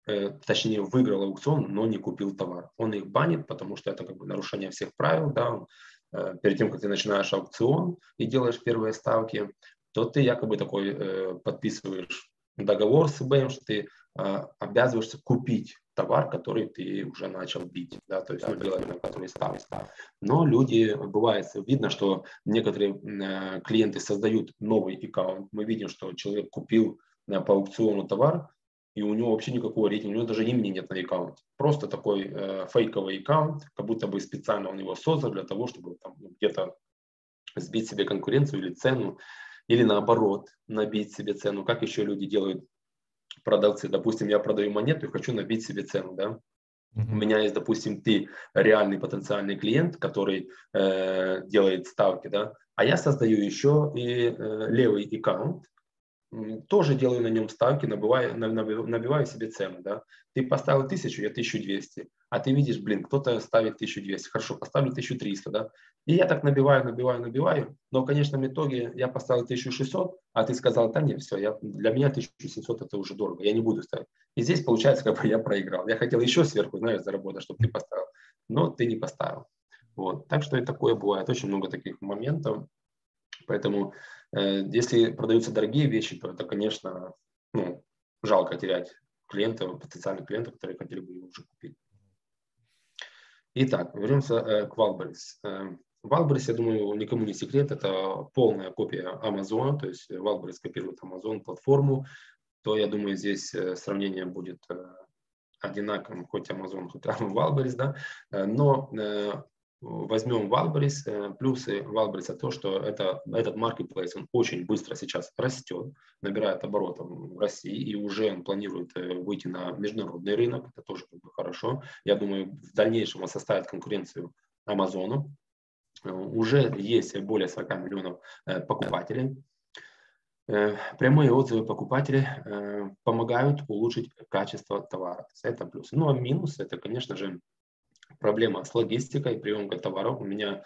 точнее, выиграл аукцион, но не купил товар. Он их банит, потому что это как бы нарушение всех правил, да. Перед тем, как ты начинаешь аукцион и делаешь первые ставки, то ты якобы такой подписываешь договор с eBay, что ты обязываешься купить товар, который ты уже начал бить, да, то есть делать на который ставки. Но люди, бывает, видно, что некоторые клиенты создают новый аккаунт. Мы видим, что человек купил по аукциону товар, и у него вообще никакого рейтинга, у него даже имени нет на аккаунте. Просто такой фейковый аккаунт, как будто бы специально он его создал для того, чтобы там, где-то сбить себе конкуренцию или цену, или наоборот, набить себе цену. Как еще люди делают, продавцы? Допустим, я продаю монету и хочу набить себе цену, да? У меня есть, допустим, ты реальный потенциальный клиент, который делает ставки, да, а я создаю еще и левый аккаунт, тоже делаю на нем ставки, набиваю себе цену, да. Ты поставил 1000, я 1200, а ты видишь, блин, кто-то ставит 1200, хорошо, поставлю 1300, да. И я так набиваю, но в конечном итоге я поставил 1600, а ты сказал, да нет, все, для меня 1700 это уже дорого, я не буду ставить. И здесь получается, как бы я проиграл. Я хотел еще сверху, знаешь, заработать, чтобы ты поставил, но ты не поставил. Вот. Так что и такое бывает, очень много таких моментов. Поэтому если продаются дорогие вещи, то это, конечно, жалко терять клиентов, потенциальных клиентов, которые хотели бы его уже купить. Итак, вернемся к Wildberries. Wildberries, я думаю, никому не секрет, это полная копия Amazon, то есть Wildberries копирует Amazon платформу, то, я думаю, здесь сравнение будет одинаковым, хоть Amazon, хоть Wildberries, да, но возьмем Wildberries, плюсы Wildberries то, что этот marketplace, он очень быстро сейчас растет, набирает оборотов в России, и уже он планирует выйти на международный рынок, это тоже как бы хорошо. Я думаю, в дальнейшем он составит конкуренцию Амазону. Уже есть более 40 миллионов покупателей. Прямые отзывы покупателей помогают улучшить качество товара. Это плюс. Ну а минус, это, конечно же, проблема с логистикой, приемкой товаров. У меня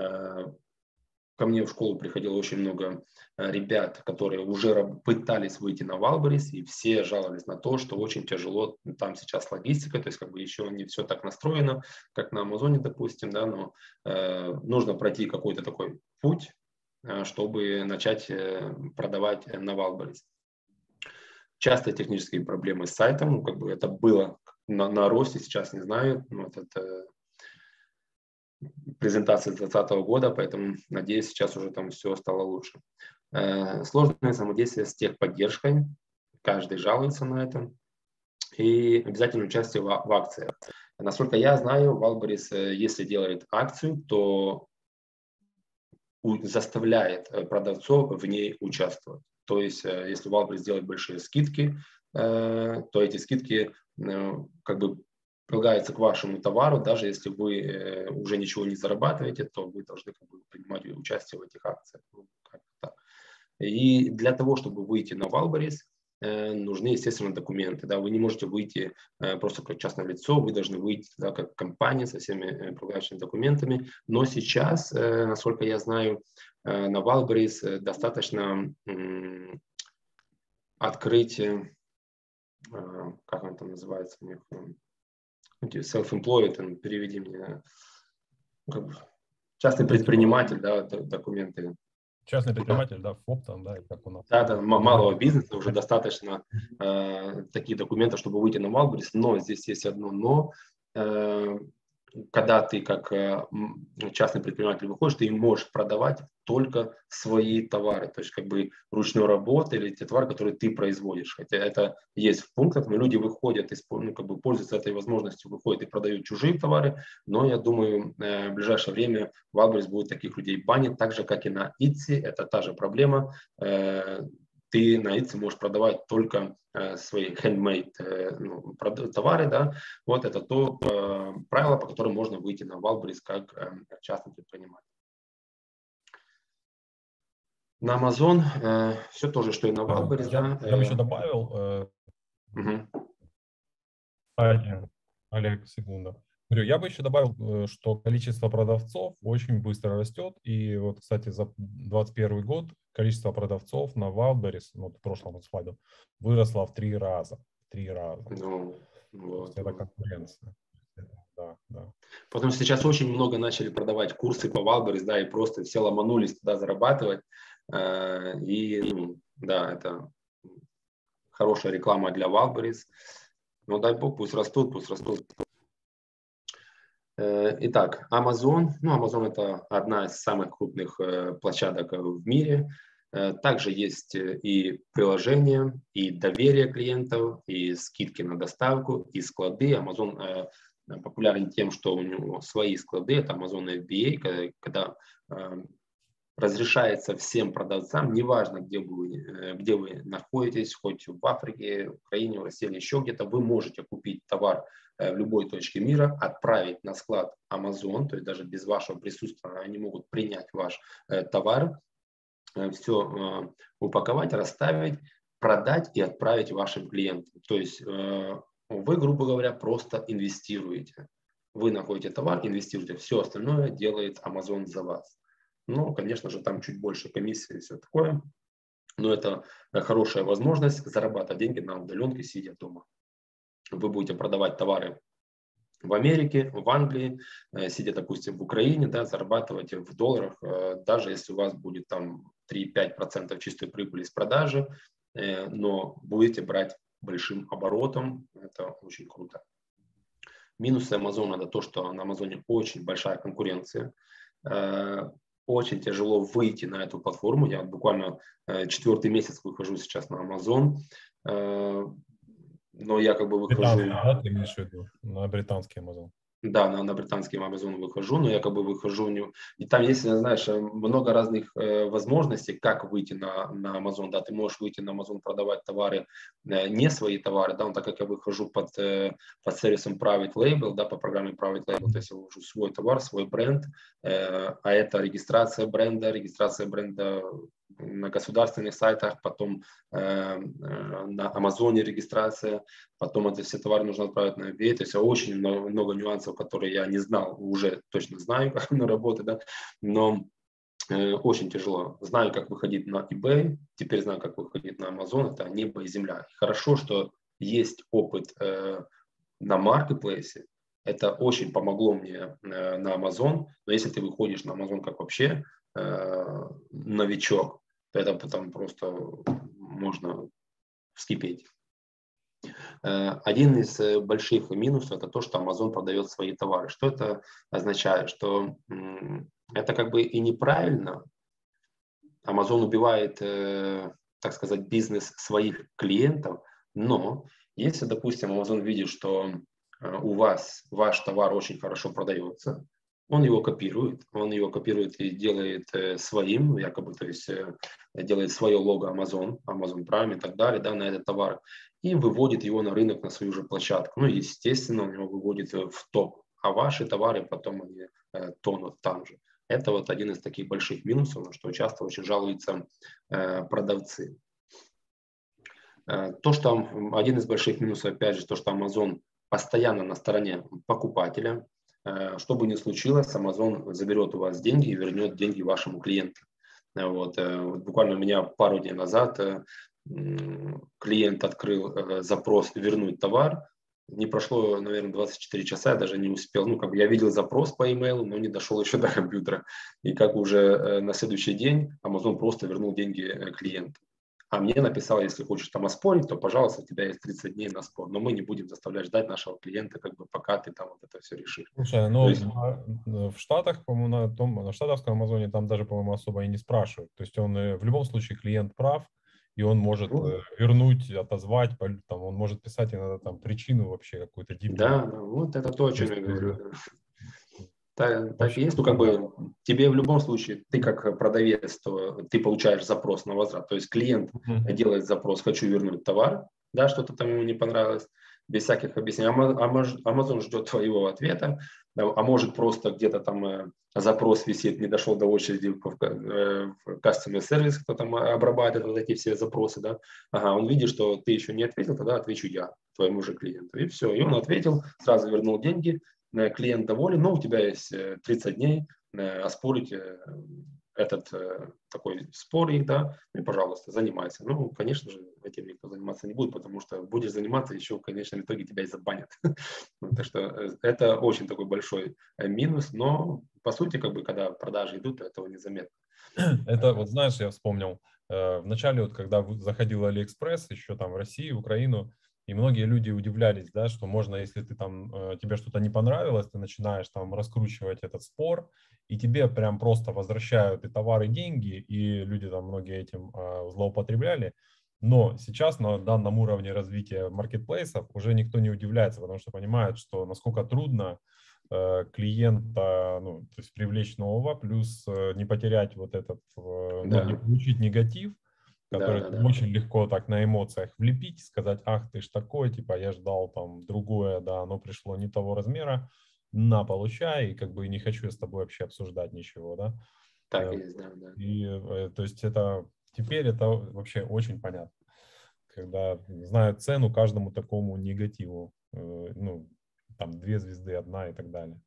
ко мне в школу приходило очень много ребят, которые уже пытались выйти на Wildberries, и все жаловались на то, что очень тяжело там сейчас логистика, то есть как бы еще не все так настроено, как на Амазоне, допустим, да, но нужно пройти какой-то такой путь, чтобы начать продавать на Wildberries. Часто технические проблемы с сайтом, как бы это было на росте, сейчас не знаю, вот это презентация 2020 года, поэтому, надеюсь, сейчас уже там все стало лучше. Сложное взаимодействие с техподдержкой, каждый жалуется на это, и обязательно участие в акциях. Насколько я знаю, Wildberries, если делает акцию, то заставляет продавцов в ней участвовать. То есть, если Wildberries делает большие скидки, то эти скидки как бы прилагаются к вашему товару, даже если вы уже ничего не зарабатываете, то вы должны как бы принимать участие в этих акциях. И для того, чтобы выйти на Wildberries, нужны, естественно, документы. Да? Вы не можете выйти просто как частное лицо, вы должны выйти как компания со всеми прилагающими документами. Но сейчас, насколько я знаю, на Wildberries достаточно открыть, как он там называется у них, self-employed, переведи мне, частный предприниматель, да, документы. Частный предприниматель, да, ФОП там, да, как у нас. Да, малого бизнеса уже достаточно такие документы, чтобы выйти на Wildberries, но здесь есть одно но. Когда ты как частный предприниматель выходишь, ты можешь продавать только свои товары, то есть как бы ручной работы или те товары, которые ты производишь. Хотя это есть в пунктах, но люди выходят, как бы пользуются этой возможностью, выходят и продают чужие товары, но я думаю, в ближайшее время Wildberries будет таких людей банить, так же, как и на Etsy, это та же проблема. Ты на Etsy можешь продавать только свои handmade товары, да, вот это то правило, по которому можно выйти на Wildberries как частный предприниматель. На Amazon все то же, что и на Wildberries. Я бы еще добавил, Олег, секунду. Я бы еще добавил, что количество продавцов очень быстро растет. И вот, кстати, за 2021 год количество продавцов на Wildberries, в прошлом слайде, выросло в 3 раза. 3 раза. Вот. Это конкуренция. Да, да. Потому что сейчас очень много начали продавать курсы по Wildberries, да, и просто все ломанулись туда зарабатывать. И, ну, да, это хорошая реклама для Wildberries. Но дай бог, пусть растут, пусть растут. Итак, Amazon. Ну, Amazon это одна из самых крупных площадок в мире. Также есть и приложения, и доверие клиентов, и скидки на доставку, и склады. Amazon популярен тем, что у него свои склады, это Amazon FBA, когда разрешается всем продавцам, неважно, где вы находитесь, хоть в Африке, Украине, в России или еще где-то, вы можете купить товар в любой точке мира, отправить на склад Amazon, то есть даже без вашего присутствия они могут принять ваш товар, все упаковать, расставить, продать и отправить вашим клиентам. То есть вы, грубо говоря, просто инвестируете. Вы находите товар, инвестируете, все остальное делает Amazon за вас. Ну, конечно же, там чуть больше комиссии и все такое, но это хорошая возможность зарабатывать деньги на удаленке, сидя дома. Вы будете продавать товары в Америке, в Англии, сидя, допустим, в Украине, да, зарабатывать в долларах, даже если у вас будет там 3-5% чистой прибыли с продажи, но будете брать большим оборотом, это очень круто. Минусы Амазона – это то, что на Амазоне очень большая конкуренция. Очень тяжело выйти на эту платформу. Я буквально 4-й месяц выхожу сейчас на Amazon, но я как бы выхожу... Да, ты имеешь в виду? На британский Amazon. Да, на британский Amazon выхожу, но я как бы выхожу... И там есть, знаешь, много разных возможностей, как выйти на Amazon. Да, ты можешь выйти на Amazon, продавать товары, не свои товары, да, так как я выхожу под сервисом Private Label, да, по программе Private Label, то есть я вывожу свой товар, свой бренд, а это регистрация бренда на государственных сайтах, потом на Амазоне регистрация, потом это все товары нужно отправить на eBay. То есть очень много нюансов, которые я не знал, уже точно знаю, как оно работает, да? Но очень тяжело. Знаю, как выходить на eBay, теперь знаю, как выходить на Amazon, это небо и земля. Хорошо, что есть опыт на маркетплейсе, это очень помогло мне на Amazon, но если ты выходишь на Amazon как вообще новичок, то это потом просто можно вскипеть. Один из больших минусов – это то, что Amazon продает свои товары. Что это означает? Что это как бы и неправильно. Amazon убивает, так сказать, бизнес своих клиентов, но если, допустим, Amazon видит, что у вас ваш товар очень хорошо продается, он его копирует и делает своим, якобы, то есть делает свое лого Amazon Prime и так далее, да, на этот товар, и выводит его на рынок, на свою же площадку. Ну, естественно, он его выводит в топ, а ваши товары потом они тонут там же. Это вот один из таких больших минусов, на что часто очень жалуются продавцы. То, что один из больших минусов, опять же, то, что Amazon постоянно на стороне покупателя. Что бы ни случилось, Amazon заберет у вас деньги и вернет деньги вашему клиенту. Вот буквально у меня пару дней назад клиент открыл запрос «вернуть товар». Не прошло, наверное, 24 часа, я даже не успел. Ну, как бы я видел запрос по имейлу, но не дошел еще до компьютера. И как уже на следующий день Amazon просто вернул деньги клиенту. А мне написал, если хочешь там оспорить, то, пожалуйста, у тебя есть 30 дней на спор. Но мы не будем заставлять ждать нашего клиента, как бы, пока ты там вот это все решишь. Слушай, ну в Штатах, по-моему, на штатовском Амазоне там даже, по-моему, особо и не спрашивают. То есть он в любом случае клиент прав, и он может вернуть, отозвать, там, он может писать иногда там причину вообще какую-то дебильную. Да, вот это то, о чем я говорю. Так и есть, ну как бы тебе в любом случае, ты как продавец, то ты получаешь запрос на возврат, то есть клиент делает запрос, хочу вернуть товар, да, что-то там ему не понравилось, без всяких объяснений. Amazon ждет твоего ответа, а может просто где-то там запрос висит, не дошел до очереди в customer service, кто там обрабатывает вот эти все запросы, да, он видит, что ты еще не ответил, тогда отвечу я твоему же клиенту, и все, и он ответил, сразу вернул деньги, клиент доволен, но у тебя есть 30 дней оспорить этот такой спорик, да, и, пожалуйста, занимайся. Ну, конечно же, этим никто заниматься не будет, потому что будешь заниматься, еще в конечном итоге тебя и забанят. Так что это очень такой большой минус, но, по сути, как бы, когда продажи идут, этого незаметно. Это вот, знаешь, я вспомнил, в начале, вот, когда заходил AliExpress, еще там в Россию, в Украину, и многие люди удивлялись, да, что можно, если ты там, тебе что-то не понравилось, ты начинаешь там раскручивать этот спор, и тебе прям просто возвращают и товары, и деньги, и люди там многие этим злоупотребляли. Но сейчас на данном уровне развития маркетплейсов уже никто не удивляется, потому что понимают, что насколько трудно клиента, ну, то есть привлечь нового, плюс не потерять вот этот, ну, не получить негатив, который очень легко так на эмоциях влепить, сказать, ах, ты ж такой, типа, я ждал там другое, да, оно пришло не того размера, на, получай, и как бы не хочу я с тобой вообще обсуждать ничего, да. Так и есть, да. И, то есть это, теперь это вообще очень понятно, когда знают цену каждому такому негативу, ну, там 2 звезды, 1 и так далее.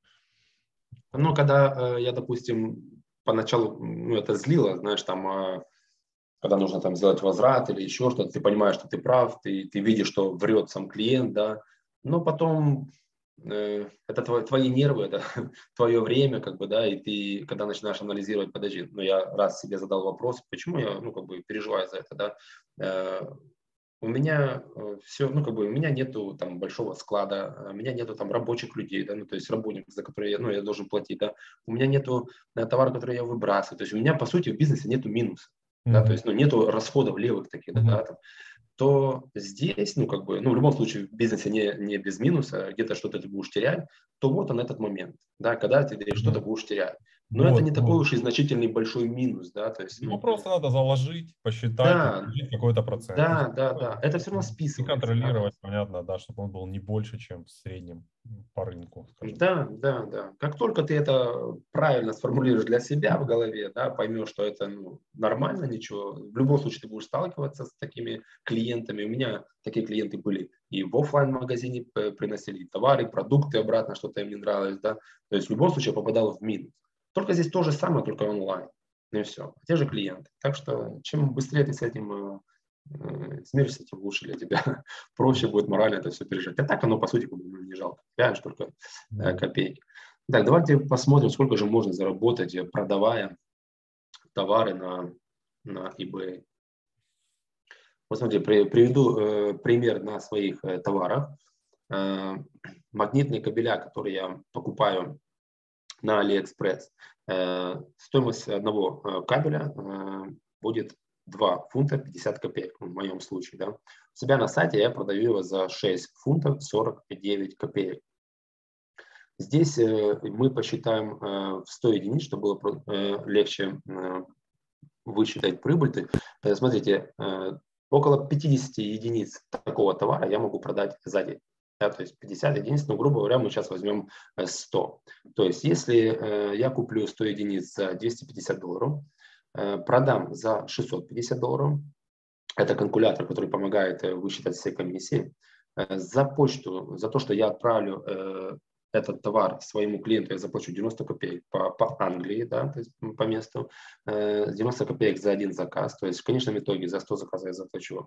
Ну, когда я, допустим, поначалу, ну, это злило, знаешь, там, когда нужно там сделать возврат или еще что-то, ты понимаешь, что ты прав, ты видишь, что врет сам клиент, да, но потом это твои нервы, это твое время, как бы, да, и ты, когда начинаешь анализировать, подожди, ну, я раз себе задал вопрос, почему я, ну, как бы, переживаю за это, да, у меня все, ну, как бы, у меня нету там большого склада, у меня нету там рабочих людей, да, ну, то есть работников, за которые я, ну, я должен платить, да, у меня нету товара, который я выбрасываю, то есть у меня, по сути, в бизнесе нету минуса, да, то есть, ну, нету расходов левых таких, да, там, то здесь, ну, как бы, ну, в любом случае в бизнесе не без минуса, где-то что-то ты будешь терять, то вот он этот момент, да, когда ты что-то будешь терять. Но это не такой уж и значительный большой минус, да, то есть, Ну, ну, просто надо заложить, посчитать и да, положить какой-то процент. да, это все равно И списывается, да, контролировать, понятно, да, чтобы он был не больше, чем в среднем по рынку, скажем. Да. Как только ты это правильно сформулируешь для себя в голове, да, поймешь, что это, ну, нормально, ничего, в любом случае ты будешь сталкиваться с такими клиентами. У меня такие клиенты были и в офлайн-магазине, приносили товары, продукты обратно, что-то им не нравилось, да. То есть в любом случае попадал в минус. Только здесь то же самое, только онлайн. Ну и все. Те же клиенты. Так что чем быстрее ты с этим смиришься, тем лучше для тебя. Проще будет морально это все пережить. А так оно, по сути, не жалко. Реально, только копейки. Так, давайте посмотрим, сколько же можно заработать, продавая товары на eBay. Вот смотрите, приведу пример на своих товарах. Магнитные кабеля, которые я покупаю на AliExpress. Стоимость одного кабеля будет 2 фунта 50 копеек, в моем случае. Да. У себя на сайте я продаю его за 6 фунтов 49 копеек. Здесь мы посчитаем в 100 единиц, чтобы было легче высчитать прибыль. Смотрите, около 50 единиц такого товара я могу продать за день. Да, то есть 50 единиц, ну, грубо говоря, мы сейчас возьмем 100. То есть если я куплю 100 единиц за $250, продам за $650, это калькулятор, который помогает высчитать все комиссии, за почту, за то, что я отправлю этот товар своему клиенту, я заплачу 90 копеек по Англии, да, то есть по месту, 90 копеек за один заказ, то есть в конечном итоге за 100 заказов я заплачу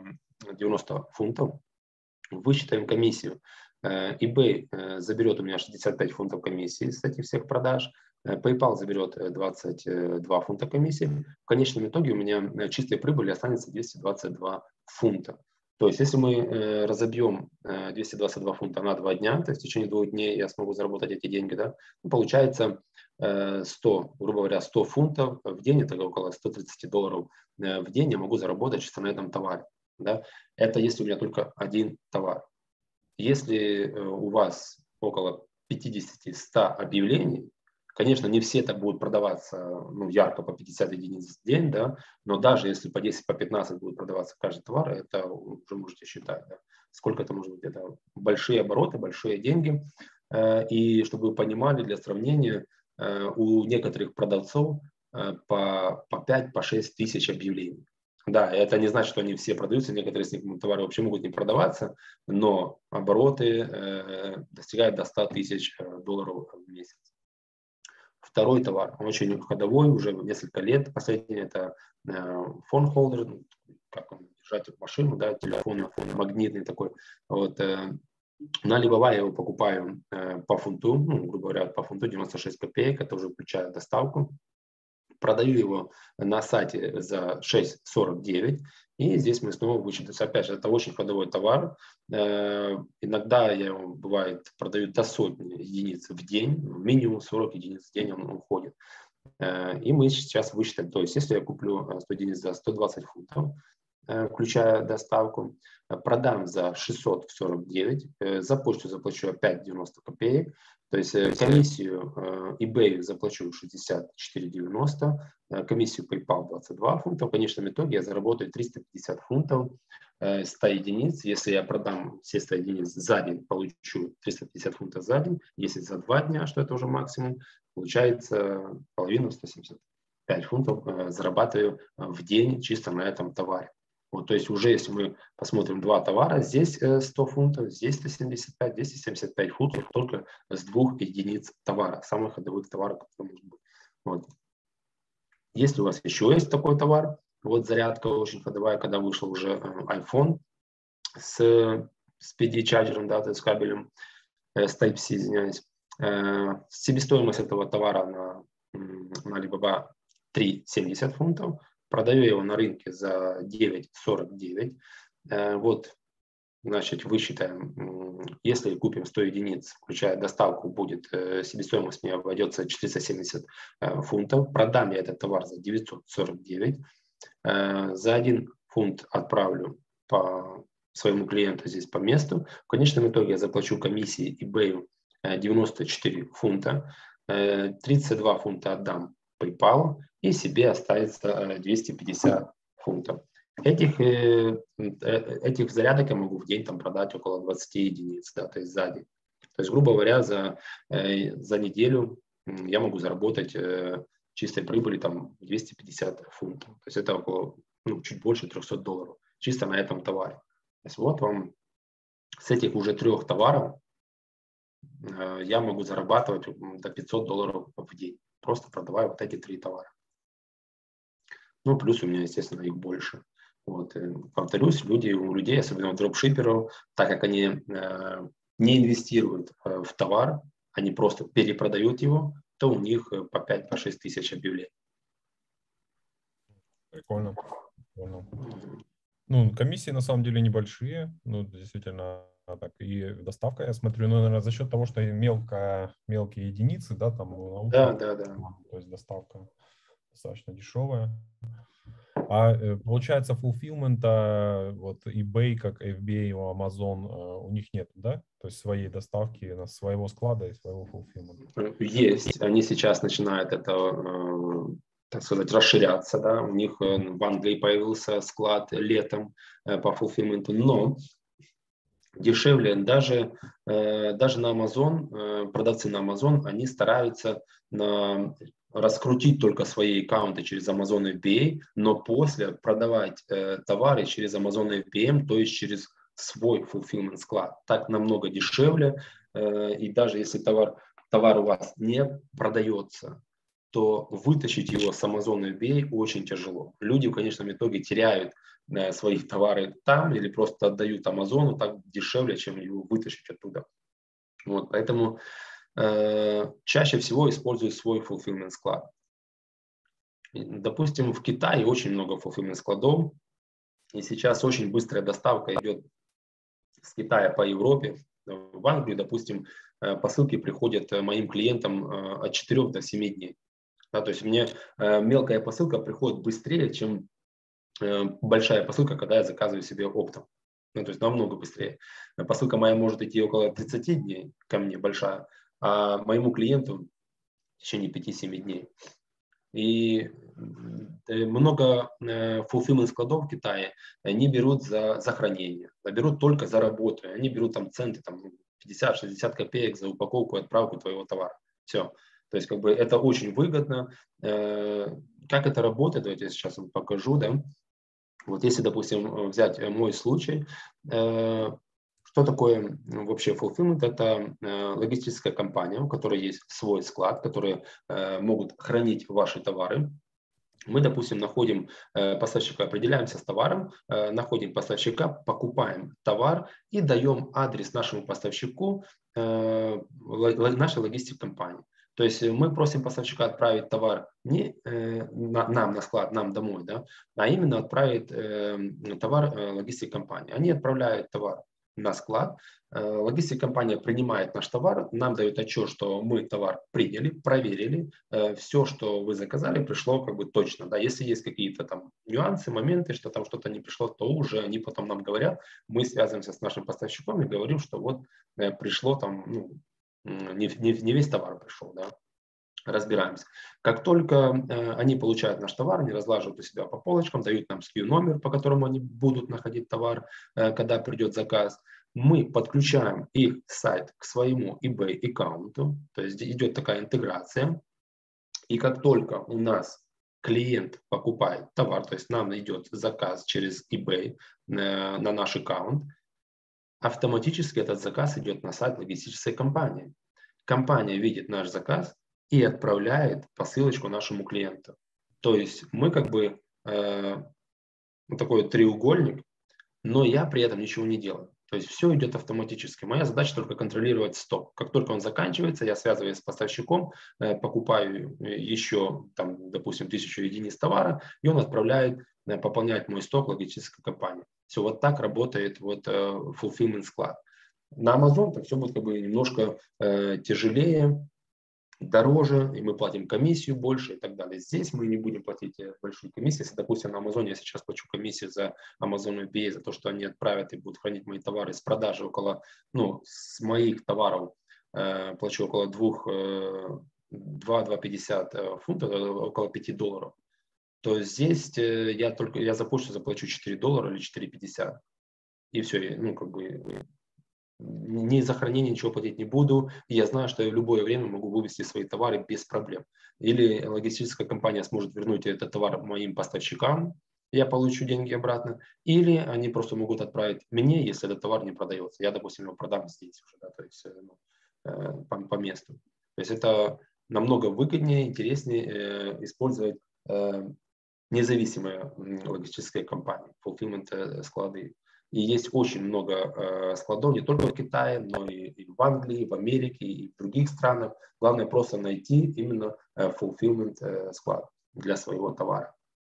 90 фунтов. Высчитаем комиссию. eBay заберет у меня 65 фунтов комиссии с этих всех продаж. PayPal заберет 22 фунта комиссии. В конечном итоге у меня чистой прибыли останется 222 фунта. То есть если мы разобьем 222 фунта на 2 дня, то есть в течение 2 дней я смогу заработать эти деньги, да, получается 100, грубо говоря, 100 фунтов в день, это около $130 в день я могу заработать чисто на этом товаре. Да? Это если у меня только один товар. Если у вас около 50-100 объявлений, конечно, не все так будут продаваться, ну, ярко по 50 единиц в день, да, но даже если по 10, по 15 будет продаваться каждый товар, это уже можете считать, да, сколько это может быть. Это большие обороты, большие деньги. И чтобы вы понимали, для сравнения, у некоторых продавцов по 5, по 6 тысяч объявлений. Да, это не значит, что они все продаются, некоторые из них товары вообще могут не продаваться, но обороты достигают до $100 000 в месяц. Второй товар, он очень ходовой, уже несколько лет. Последний это фон-холдер, как он, держать машину, да, телефон магнитный такой. Вот, на Alibaba я его покупаю по фунту, ну, грубо говоря, по фунту 96 копеек, это уже включает доставку. Продаю его на сайте за 6,49, и здесь мы снова вычитаем. Опять же, это очень ходовой товар. Иногда я его, бывает, продаю до 100 единиц в день, минимум 40 единиц в день он уходит. И мы сейчас высчитаем, то есть если я куплю 100 единиц за 120 фунтов, включая доставку, продам за 649, за почту заплачу опять 90 копеек, то есть комиссию eBay заплачу 64,90, комиссию PayPal 22 фунта, в конечном итоге я заработаю 350 фунтов 100 единиц, если я продам все 100 единиц за день, получу 350 фунтов за день, если за 2 дня, что это уже максимум, получается половину, 175 фунтов зарабатываю в день чисто на этом товаре. Вот, то есть уже если мы посмотрим два товара, здесь 100 фунтов, здесь 175, здесь 75 фунтов только с 2 единиц товара, самых ходовых товаров, которые может быть. Вот. Если у вас еще есть такой товар, вот зарядка очень ходовая, когда вышел уже iPhone с PD-чарджером, да, с кабелем, с Type-C, извиняюсь. Себестоимость этого товара на Alibaba 3,70 фунтов. Продаю его на рынке за 9,49. Вот, значит, высчитаем, если купим 100 единиц, включая доставку, будет себестоимость мне обойдется 470 фунтов. Продам я этот товар за 949. За 1 фунт отправлю по своему клиенту здесь по месту. В конечном итоге я заплачу комиссии eBay 94 фунта. 32 фунта отдам PayPal, и себе останется 250 фунтов. Этих зарядок я могу в день там продать около 20 единиц, да, то есть за день. То есть, грубо говоря, за неделю я могу заработать чистой прибыли там 250 фунтов. То есть это около, чуть больше $300 чисто на этом товаре. То есть вот вам с этих уже 3 товаров я могу зарабатывать до $500 в день, просто продавая вот эти 3 товара. Ну, плюс у меня, естественно, их больше. Вот. Повторюсь, у людей, особенно у дропшиперов, так как они не инвестируют в товар, они просто перепродают его, то у них по 5-6 тысяч объявлений. Прикольно. Ну, комиссии на самом деле небольшие, ну, действительно, так, и доставка, я смотрю, ну, наверное, за счет того, что мелкие единицы, да, там, Да. То есть доставка достаточно дешевая. А получается, fulfillment, вот eBay, как FBA, у Amazon, у них нет, да? То есть своей доставки, своего склада и своего fulfillment. Есть. Они сейчас начинают это, так сказать, расширяться, да. У них в Англии появился склад летом по fulfillment, но дешевле даже на Amazon, продавцы на Amazon, они стараются раскрутить только свои аккаунты через Amazon FBA, но после продавать товары через Amazon FBM, то есть через свой fulfillment склад. Так намного дешевле, и даже если товар у вас не продается, то вытащить его с Amazon FBA очень тяжело. Люди в конечном итоге теряют своих товаров там или просто отдают Амазону так дешевле, чем его вытащить оттуда. Вот, поэтому чаще всего использую свой fulfillment склад. Допустим, в Китае очень много fulfillment складов, и сейчас очень быстрая доставка идет с Китая по Европе. В Англию, допустим, посылки приходят моим клиентам от 4 до 7 дней. Да, то есть мне мелкая посылка приходит быстрее, чем большая посылка, когда я заказываю себе оптом. Ну, то есть намного быстрее. Посылка моя может идти около 30 дней ко мне, большая, а моему клиенту в течение 5-7 дней. И много fulfillment складов в Китае они берут за хранение, берут только за работу. Они берут там центы, там 50-60 копеек за упаковку и отправку твоего товара. Все. То есть как бы это очень выгодно. Как это работает, давайте я сейчас вам покажу. Да? Вот если, допустим, взять мой случай, что Что такое вообще fulfillment? Это логистическая компания, у которой есть свой склад, которые могут хранить ваши товары. Мы, допустим, находим поставщика, определяемся с товаром, находим поставщика, покупаем товар и даем адрес нашему поставщику нашей логистик-компании. То есть мы просим поставщика отправить товар не нам на склад, нам домой, да, а именно отправить товар логистик-компании. Они отправляют товар на склад, логистик-компания принимает наш товар, нам дает отчет, что мы товар приняли, проверили, все, что вы заказали, пришло как бы точно. Да. Если есть какие-то там нюансы, моменты, что там что-то не пришло, то уже они потом нам говорят, мы связываемся с нашим поставщиком и говорим, что вот пришло там, ну, не весь товар пришел, да. Разбираемся. Как только они получают наш товар, они разлаживают у себя по полочкам, дают нам SKU-номер, по которому они будут находить товар, когда придет заказ. Мы подключаем их сайт к своему eBay аккаунту, то есть идет такая интеграция. И как только у нас клиент покупает товар, то есть нам идет заказ через eBay на наш аккаунт, автоматически этот заказ идет на сайт логистической компании. Компания видит наш заказ и отправляет посылочку нашему клиенту. То есть мы как бы такой треугольник, но я при этом ничего не делаю. То есть все идет автоматически. Моя задача только контролировать сток. Как только он заканчивается, я связываюсь с поставщиком, покупаю еще, там, допустим, 1000 единиц товара, и он отправляет пополнять мой сток логистической компании. Все, вот так работает вот fulfillment склад. На Amazon так все будет как бы немножко тяжелее, дороже, и мы платим комиссию больше и так далее. Здесь мы не будем платить большую комиссию. Если, допустим, на Амазоне я сейчас плачу комиссию за Amazon FBA, за то, что они отправят и будут хранить мои товары с продажи около, ну, с моих товаров плачу около 2,50 фунтов, около $5, то здесь я за почту заплачу $4 или $4,50. И все, ну, как бы ни за хранение ничего платить не буду, и я знаю, что я в любое время могу вывести свои товары без проблем. Или логистическая компания сможет вернуть этот товар моим поставщикам, я получу деньги обратно, или они просто могут отправить мне, если этот товар не продается. Я, допустим, его продам здесь уже, да, то есть по месту. То есть это намного выгоднее, интереснее использовать независимые логистические компании, fulfillment склады. И есть очень много складов не только в Китае, но и в Англии, в Америке, и в других странах. Главное просто найти именно fulfillment склад для своего товара.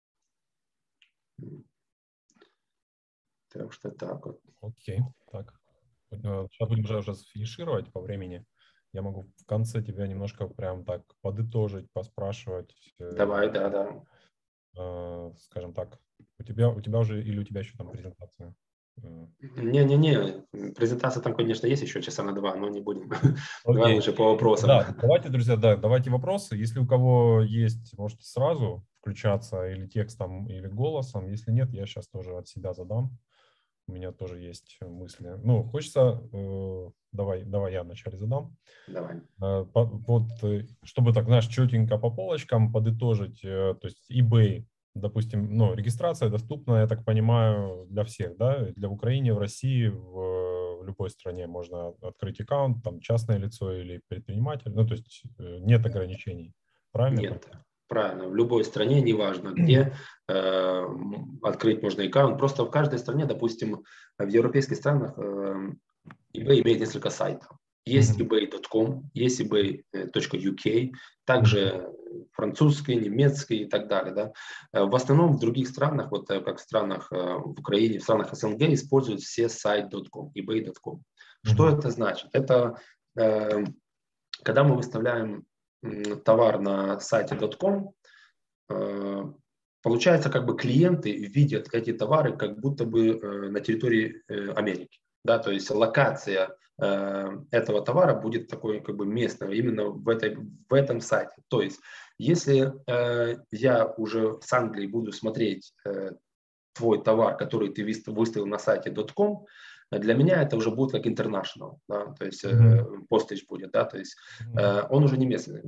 Так что так вот. Окей, так. Сейчас будем уже финишировать по времени. Я могу в конце тебя немножко прям так подытожить, поспрашивать. Давай, да. Скажем так, у тебя уже или у тебя еще там презентация? Не, презентация там, конечно, есть еще часа на 2, но не будем. Окей. Давай лучше по вопросам. Да, давайте, друзья, давайте вопросы. Если у кого есть, можете сразу включаться или текстом, или голосом. Если нет, я сейчас тоже от себя задам. У меня тоже есть мысли. Ну, хочется, давай я вначале задам. Давай. Вот, чтобы так, знаешь, четенько по полочкам подытожить, то есть eBay, допустим, ну, регистрация доступна, я так понимаю, для всех, да, для Украины, в России, в любой стране можно открыть аккаунт, там, частное лицо или предприниматель, ну, то есть нет ограничений, правильно? Нет, правильно, в любой стране, неважно где, открыть можно аккаунт, просто в каждой стране, допустим, в европейских странах eBay имеет несколько сайтов. Есть ebay.com, есть ebay.uk, также французский, немецкий и так далее. Да. В основном в других странах, вот как в странах в Украине, в странах СНГ используют все сайт.com, ebay.com. Что это значит? Это когда мы выставляем товар на сайте .com, получается, как бы клиенты видят эти товары как будто бы на территории Америки. Да, то есть локация этого товара будет такой как бы местной именно в этом сайте. То есть если я уже с Англии буду смотреть твой товар, который ты выставил на сайте .com, для меня это уже будет как international, да, то есть postage будет, да, то есть он уже не местный,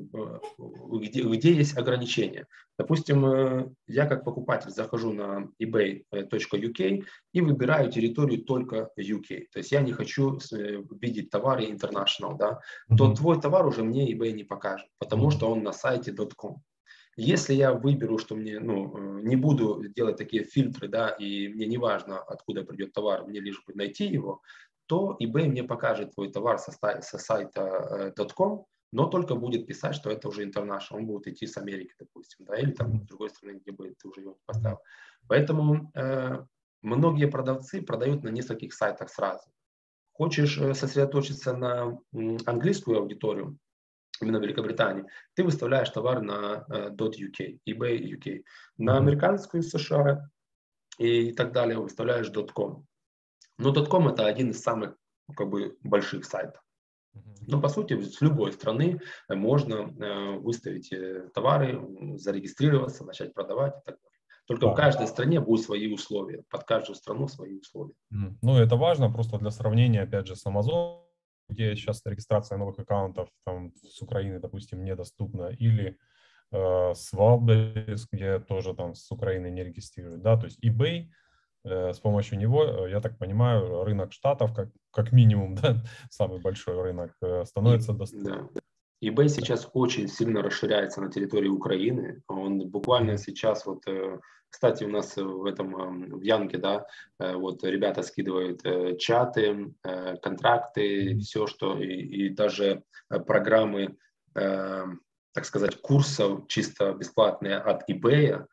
где есть ограничения. Допустим, я как покупатель захожу на ebay.uk и выбираю территорию только UK, то есть я не хочу видеть товары international, да, то твой товар уже мне eBay не покажет, потому что он на сайте .com. Если я выберу, что мне, не буду делать такие фильтры, да, и мне не важно, откуда придет товар, мне лишь бы найти его, то eBay мне покажет твой товар со сайта .com, но только будет писать, что это уже international, он будет идти с Америки, допустим, да, или там с другой страны, где бы ты уже его поставил. Поэтому многие продавцы продают на нескольких сайтах сразу. Хочешь сосредоточиться на английскую аудиторию, именно в Великобритании, ты выставляешь товар на .uk, eBay UK. На американскую США и так далее выставляешь .com. Но .com это один из самых больших сайтов. Но по сути с любой страны можно выставить товары, зарегистрироваться, начать продавать и так далее. Только в каждой стране будут свои условия, под каждую страну свои условия. Ну, это важно просто для сравнения, опять же, с Amazon, где сейчас регистрация новых аккаунтов там, с Украины, допустим, недоступна, или с Wildberries, где тоже там с Украины не регистрируют, да, то есть eBay, с помощью него, я так понимаю, рынок штатов, как минимум, да, самый большой рынок, становится доступным. Да. eBay сейчас очень сильно расширяется на территории Украины. Он буквально сейчас, вот, кстати, у нас в Янке, да, вот ребята скидывают чаты, контракты, все, что, и даже программы, так сказать, курсов чисто бесплатные от eBay,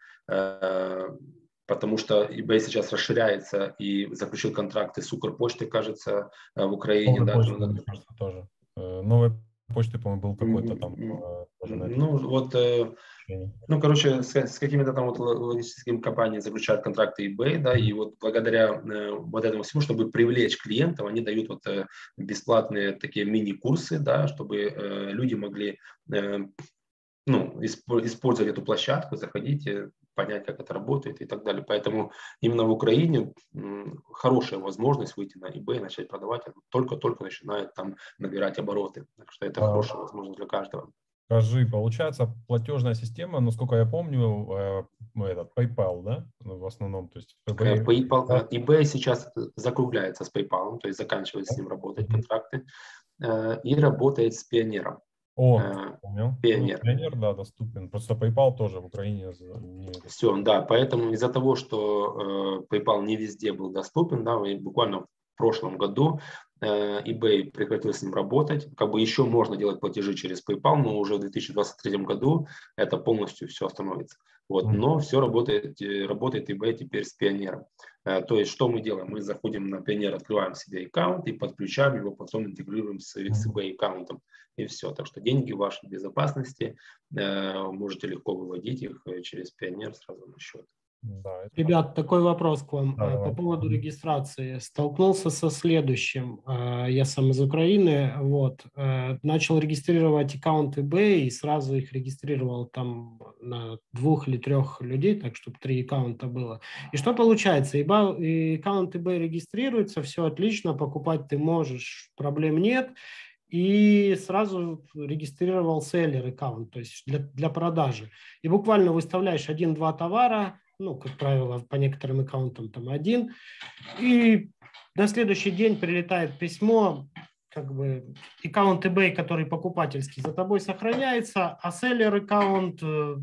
потому что eBay сейчас расширяется и заключил контракты с Укрпочтой, кажется, в Украине. Новая почта, мне кажется, тоже. Новая почты, по-моему, был какой-то там. Короче, с какими-то там вот логистическими компаниями заключают контракты eBay, да, и вот благодаря вот этому всему, чтобы привлечь клиентов, они дают вот бесплатные такие мини-курсы, да, чтобы люди могли использовать эту площадку, заходить, понять, как это работает и так далее. Поэтому именно в Украине хорошая возможность выйти на eBay и начать продавать. Только начинает там набирать обороты. Так что это хорошая возможность для каждого. Скажи, получается, платежная система, насколько я помню, PayPal, да, в основном? То есть PayPal, eBay сейчас закругляется с PayPal, то есть заканчивает с ним работать контракты и работает с Пионером. Понял. Пионер. Пионер, да, доступен. Просто PayPal тоже в Украине не... Все, да, поэтому из-за того, что PayPal не везде был доступен, да, буквально в прошлом году eBay прекратил с ним работать. Как бы еще можно делать платежи через PayPal, но уже в 2023 году это полностью все остановится. Вот. Но все работает eBay теперь с Пионером. То есть что мы делаем? Мы заходим на Пионер, открываем себе аккаунт и подключаем его, потом интегрируем с eBay аккаунтом. И все. Так что деньги в вашей безопасности, можете легко выводить их через Пионер сразу на счет. Да, ребят, такой вопрос к вам по поводу регистрации. Столкнулся со следующим. Я сам из Украины, вот, начал регистрировать аккаунт eBay и сразу их регистрировал там на 2 или 3 людей, так чтобы 3 аккаунта было. И что получается? Аккаунт eBay регистрируется, все отлично, покупать ты можешь, проблем нет. И сразу регистрировал селлер аккаунт, то есть для продажи. И буквально выставляешь 1-2 товара, как правило, по некоторым аккаунтам там 1, и на следующий день прилетает письмо, как бы аккаунт eBay, который покупательский, за тобой сохраняется, а селлер аккаунт,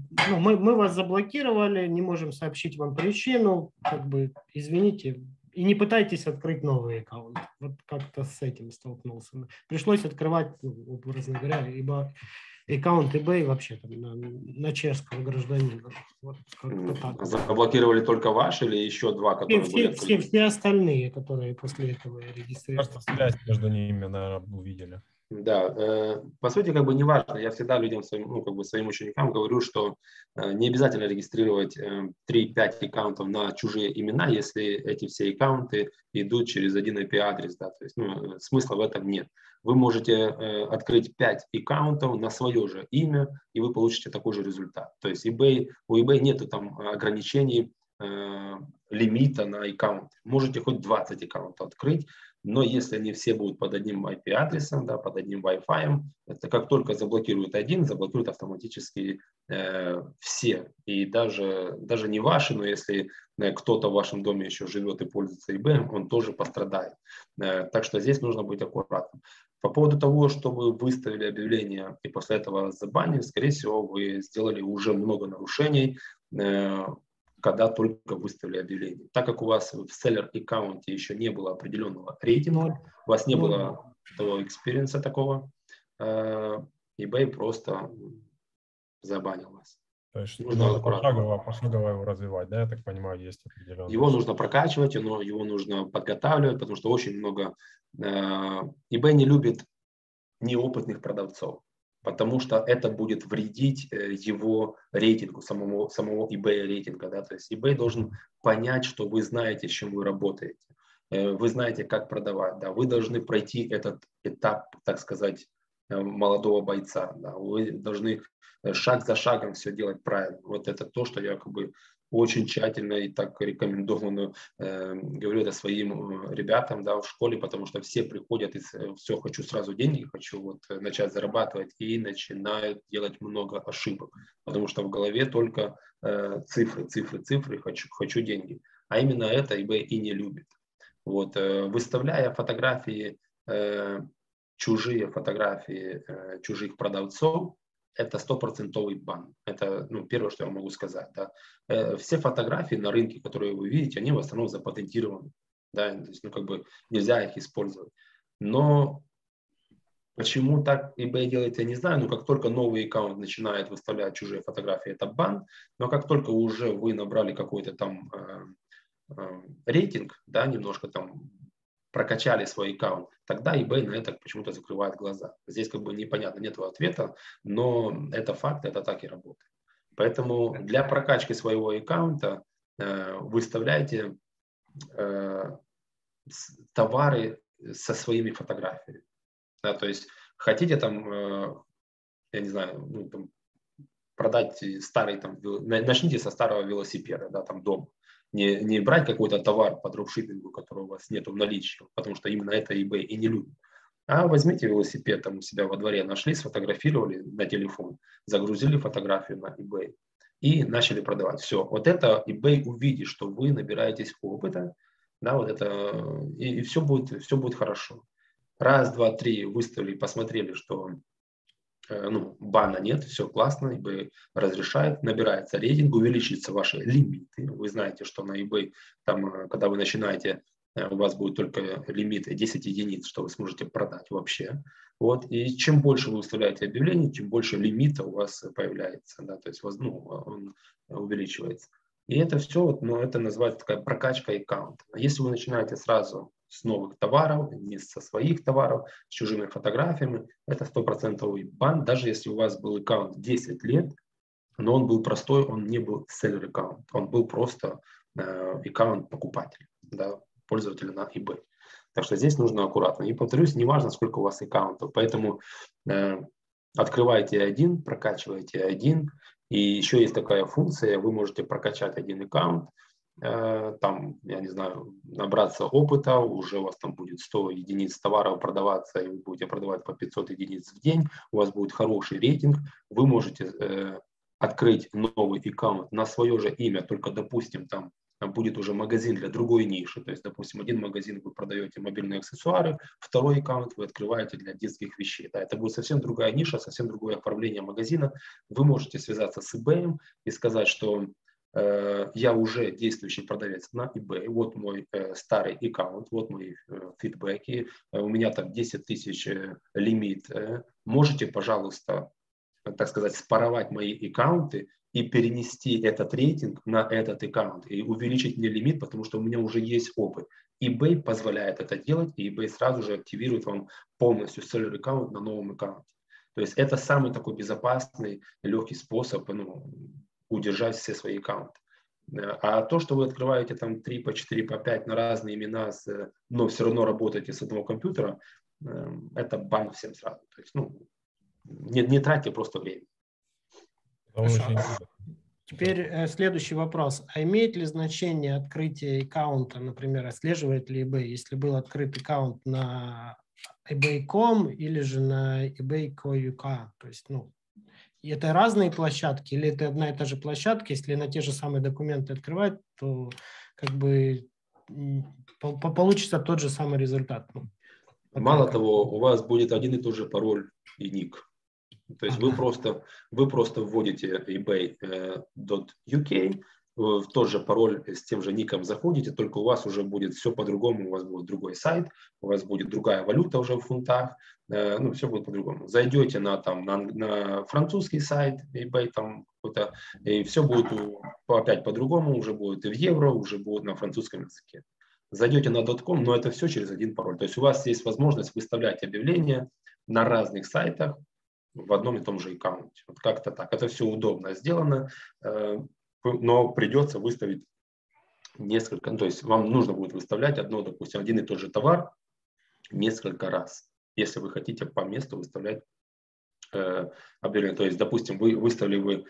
мы вас заблокировали, не можем сообщить вам причину, как бы извините. И не пытайтесь открыть новый аккаунт. Вот как-то с этим столкнулся. Пришлось открывать, образно говоря, ибо аккаунт eBay вообще там, на чешского гражданина. Вот так. Заблокировали только ваш или еще 2, которые были открыты? Все остальные, которые после этого регистрировали. Кажется, связь между ними, наверное, увидели. Да, по сути, как бы не важно. Я всегда людям, своим ученикам говорю, что не обязательно регистрировать 3-5 аккаунтов на чужие имена, если эти все аккаунты идут через один IP-адрес. Да, то есть, смысла в этом нет. Вы можете открыть 5 аккаунтов на свое же имя, и вы получите такой же результат. То есть у eBay нету там ограничений лимита на аккаунт. Можете хоть 20 аккаунтов открыть, но если они все будут под одним IP-адресом, да, под одним Wi-Fi, это как только заблокируют один, заблокируют автоматически все. И даже не ваши, но если кто-то в вашем доме еще живет и пользуется eBay, он тоже пострадает. Так что здесь нужно быть аккуратным. По поводу того, что вы выставили объявление и после этого забанили, скорее всего, вы сделали уже много нарушений, когда только выставили объявление. Так как у вас в селлер-аккаунте еще не было определенного рейтинга, у вас не было того экспириенса такого, eBay просто забанил вас. То есть нужно пошагово его развивать, да, я так понимаю, есть определенные. Его нужно прокачивать, его нужно подготавливать, потому что очень много... eBay не любит неопытных продавцов, потому что это будет вредить его рейтингу, самого eBay рейтинга. Да? То есть eBay должен понять, что вы знаете, с чем вы работаете. Вы знаете, как продавать. Да? Вы должны пройти этот этап, так сказать, молодого бойца. Да? Вы должны шаг за шагом все делать правильно. Вот это то, что я очень тщательно и так рекомендованно говорю это своим ребятам, да, в школе, потому что все приходят и все, хочу сразу деньги, хочу начать зарабатывать, и начинают делать много ошибок, потому что в голове только цифры, хочу деньги. А именно это eBay и не любит. Выставляя фотографии, чужие фотографии чужих продавцов, это 100% бан. Это первое, что я могу сказать. Да. Все фотографии на рынке, которые вы видите, они в основном запатентированы. Да. То есть, нельзя их использовать. Но почему так eBay делает, я не знаю. Но как только новый аккаунт начинает выставлять чужие фотографии, это бан. Но как только уже вы набрали какой-то там рейтинг, да, немножко там прокачали свой аккаунт, тогда eBay на это почему-то закрывает глаза. Здесь непонятно, нет ответа, но это факт, это так и работает. Поэтому для прокачки своего аккаунта выставляйте товары со своими фотографиями. Да, то есть хотите там, я не знаю, продать старый, начните со старого велосипеда, да, там дом. Не брать какой-то товар по дропшиппингу, которого у вас нет в наличии, потому что именно это eBay и не любит. А возьмите велосипед там у себя во дворе, нашли, сфотографировали на телефон, загрузили фотографию на eBay и начали продавать. Все. Вот это eBay увидит, что вы набираетесь опыта, да, и все будет хорошо. Раз, два, три выставили, посмотрели, что бана нет, все классно, eBay разрешает, набирается рейтинг, увеличиваются ваши лимиты. Вы знаете, что на eBay, там, когда вы начинаете, у вас будет только лимит 10 единиц, что вы сможете продать вообще. И чем больше вы выставляете объявлений, тем больше лимита у вас появляется, да, то есть он увеличивается. И это все, это называется такая прокачка аккаунта. Если вы начинаете сразу с новых товаров, не со своих товаров, с чужими фотографиями, это 100% бан, даже если у вас был аккаунт 10 лет, но он был простой, он не был селлер аккаунт, он был просто аккаунт покупателя, да, пользователя на eBay. Так что здесь нужно аккуратно. И повторюсь, не важно, сколько у вас аккаунтов, поэтому открывайте один, прокачивайте один, и еще есть такая функция, вы можете прокачать один аккаунт, там, я не знаю, набраться опыта, уже у вас там будет 100 единиц товаров продаваться, и вы будете продавать по 500 единиц в день, у вас будет хороший рейтинг, вы можете открыть новый аккаунт на свое же имя, только, допустим, там будет уже магазин для другой ниши, то есть, допустим, один магазин вы продаете мобильные аксессуары, второй аккаунт вы открываете для детских вещей. Да, это будет совсем другая ниша, совсем другое оформление магазина. Вы можете связаться с eBay и сказать, что я уже действующий продавец на eBay, вот мой старый аккаунт, вот мои фидбэки, у меня там 10 тысяч лимит, можете, пожалуйста, так сказать, спаровать мои аккаунты и перенести этот рейтинг на этот аккаунт и увеличить мне лимит, потому что у меня уже есть опыт. eBay позволяет это делать, и eBay сразу же активирует вам полностью селлер аккаунт на новом аккаунте. То есть это самый такой безопасный, легкий способ удержать все свои аккаунты. А то, что вы открываете там 3, по 4, по 5 на разные имена, но все равно работаете с одного компьютера, это бан всем сразу. То есть, не тратьте просто время. Теперь следующий вопрос. А имеет ли значение открытие аккаунта, например, отслеживает ли eBay, если был открыт аккаунт на eBay.com или же на eBay.co.uk? То есть, ну, это разные площадки или это одна и та же площадка? Если на те же самые документы открывать, то как бы получится тот же самый результат. Ну, мало того, у вас будет один и тот же пароль и ник. То есть вы просто вводите ebay.uk, в тот же пароль с тем же ником заходите, только у вас уже будет все по-другому, у вас будет другой сайт, у вас будет другая валюта уже в фунтах, ну, все будет по-другому. Зайдете на французский сайт eBay, там какой-то, и все будет опять по-другому, уже будет и в евро, уже будет на французском языке. Зайдете на .com, но это все через один пароль. То есть у вас есть возможность выставлять объявления на разных сайтах в одном и том же аккаунте. Вот как-то так. Это все удобно сделано, но придется выставить несколько, то есть вам нужно будет выставлять допустим, один и тот же товар несколько раз, если вы хотите по месту выставлять объявление. То есть, допустим, вы выставили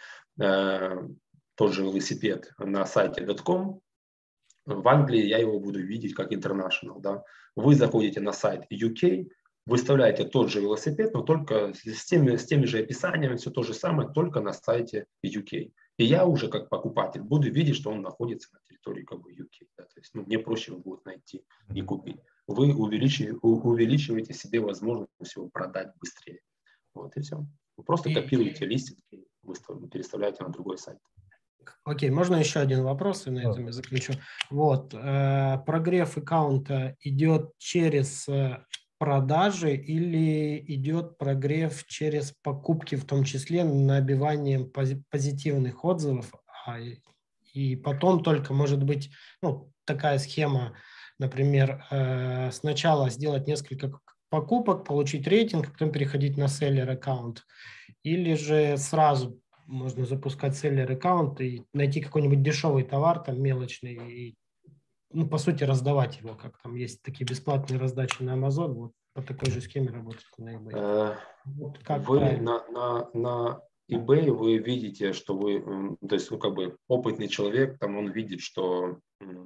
тот же велосипед на сайте .com, в Англии я его буду видеть как international, да. Вы заходите на сайт UK, выставляете тот же велосипед, но только с теми же описаниями, все то же самое, только на сайте UK. И я уже как покупатель буду видеть, что он находится на территории как бы UK. Да, то есть, ну, мне проще его будет найти и купить. Вы увеличиваете себе возможность его продать быстрее. Вот и все. Вы просто копируете листинги, переставляете на другой сайт. Окей, можно еще один вопрос, и на этом я заключу. Вот, прогрев аккаунта идет через продажи или идет прогрев через покупки, в том числе набиванием позитивных отзывов, и потом только может быть, ну, такая схема, например, сначала сделать несколько покупок, получить рейтинг, потом переходить на селлер аккаунт, или же сразу можно запускать селлер аккаунт и найти какой-нибудь дешевый товар, там мелочный, и, ну, по сути, раздавать его, как там есть такие бесплатные раздачи на Amazon, вот по такой же схеме работать на eBay. Вот вы на eBay вы видите, что вы, то есть, ну, как бы опытный человек, там он видит, что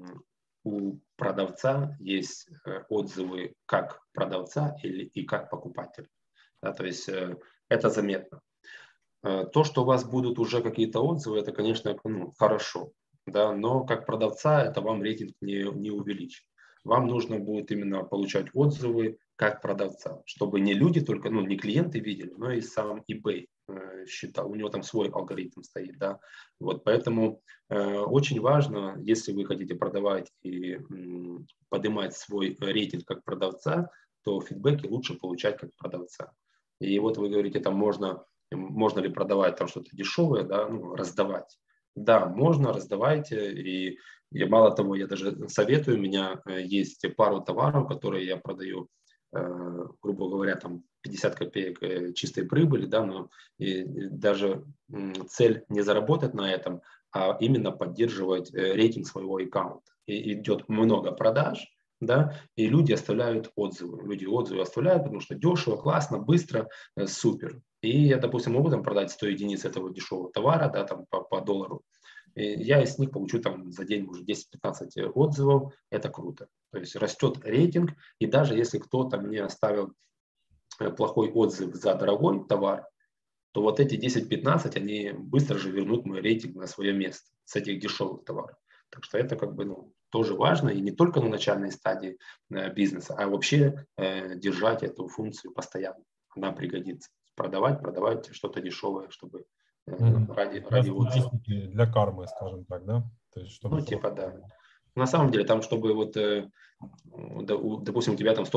у продавца есть отзывы как продавца и как покупателя. Да, то есть это заметно. То, что у вас будут уже какие-то отзывы, это, конечно, ну, хорошо, да, но как продавца это вам рейтинг не увеличит. Вам нужно будет именно получать отзывы как продавца, чтобы не люди только, ну, не клиенты видели, но и сам eBay считал. У него там свой алгоритм стоит, да. Вот поэтому очень важно, если вы хотите продавать и поднимать свой рейтинг как продавца, то фидбэки лучше получать как продавца. И вот вы говорите, там можно ли продавать там что-то дешевое, да, ну, раздавать. Да, можно, раздавайте. И мало того, я даже советую, у меня есть пару товаров, которые я продаю, грубо говоря, там 50 копеек чистой прибыли, да, но и даже цель не заработать на этом, а именно поддерживать рейтинг своего аккаунта. И идет много продаж, да, и люди оставляют отзывы. Люди отзывы оставляют, потому что дешево, классно, быстро, супер. И я, допустим, могу там продать 100 единиц этого дешевого товара, да, там по доллару. И я из них получу там за день уже 10-15 отзывов. Это круто. То есть растет рейтинг, и даже если кто-то мне оставил плохой отзыв за дорогой товар, то вот эти 10-15, они быстро же вернут мой рейтинг на свое место с этих дешевых товаров. Так что это как бы, ну, тоже важно, и не только на начальной стадии бизнеса, а вообще держать эту функцию постоянно. Она пригодится. Продавать что-то дешевое, чтобы ради отзыва. Для кармы, скажем так, да? То есть, чтобы... Ну, типа, да. На самом деле, там, чтобы вот, допустим, у тебя там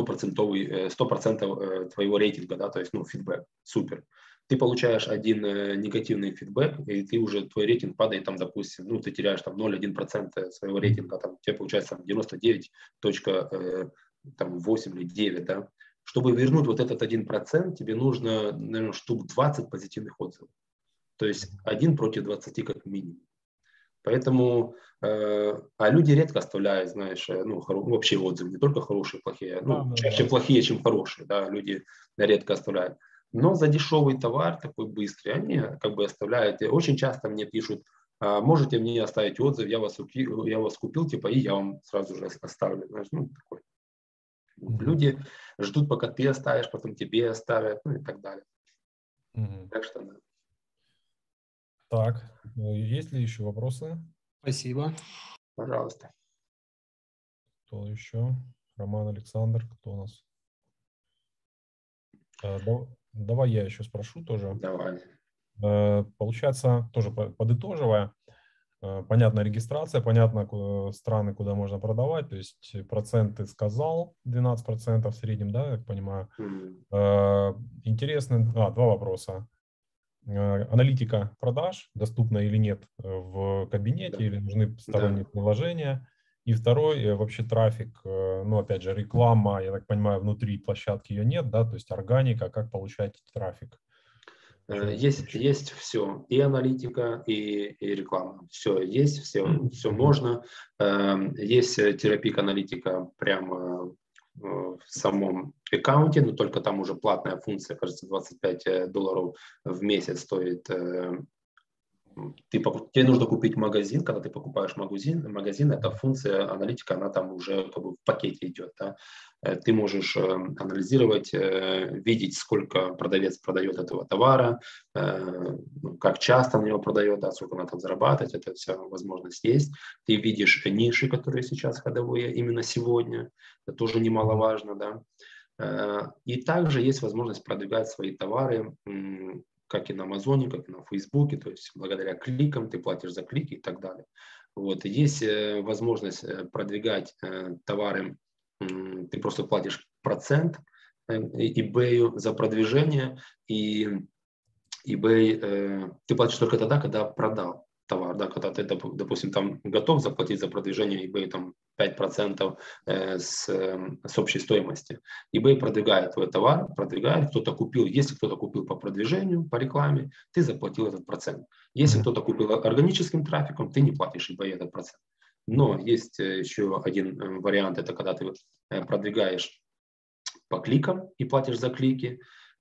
100% твоего рейтинга, да, то есть, ну, фидбэк, супер. Ты получаешь один негативный фидбэк, и ты уже, твой рейтинг падает, там, допустим, ну, ты теряешь там 0,1% своего рейтинга, там, у тебя получается там 99.8 или 9, да. Чтобы вернуть вот этот 1%, тебе нужно, наверное, штук 20 позитивных отзывов. То есть 1 против 20 как минимум. Поэтому, а люди редко оставляют, знаешь, ну, вообще отзывы, не только хорошие, плохие, ну, чаще плохие, чем хорошие, да, люди редко оставляют. Но за дешевый товар, такой быстрый, они как бы оставляют. И очень часто мне пишут можете мне оставить отзыв, я вас купил, типа, и я вам сразу же оставлю. Знаешь, ну, такой. Люди ждут, пока ты оставишь, потом тебе оставят, ну и так далее. Так что да. Так, есть ли еще вопросы? Спасибо. Пожалуйста. Кто еще? Роман, Александр, кто у нас? Давай я еще спрошу тоже. Давай. Получается, тоже подытоживая, понятно регистрация, понятно страны, куда можно продавать, то есть проценты сказал, 12% в среднем, да, я понимаю. Интересно, два вопроса. Аналитика продаж доступна или нет в кабинете, Да. или нужны сторонние приложения. И второй, вообще трафик, ну, опять же, реклама, я так понимаю, внутри площадки ее нет, да, то есть органика, как получать трафик? Есть все, и аналитика, и реклама. Все есть, все можно. Есть терапик-аналитика прямо в самом аккаунте, но только там уже платная функция, кажется, $25 в месяц стоит. Тебе нужно купить магазин, когда ты покупаешь магазин, эта функция аналитика, она там уже как бы в пакете идет. Да? Ты можешь анализировать, видеть, сколько продавец продает этого товара, как часто он его продает, да, сколько он там зарабатывает, это вся возможность есть. Ты видишь ниши, которые сейчас ходовые именно сегодня, это тоже немаловажно. Да? И также есть возможность продвигать свои товары, как и на Амазоне, как и на Фейсбуке, то есть благодаря кликам ты платишь за клики и так далее. Вот. Есть возможность продвигать товары, ты просто платишь процент eBay за продвижение, и eBay ты платишь только тогда, когда продал товар, да, когда ты, допустим, там готов заплатить за продвижение eBay там 5% с общей стоимости. eBay продвигает твой товар, кто-то купил, если кто-то купил по продвижению, по рекламе, ты заплатил этот процент. Если кто-то купил органическим трафиком, ты не платишь eBay этот процент. Но есть еще один вариант, это когда ты продвигаешь по кликам и платишь за клики.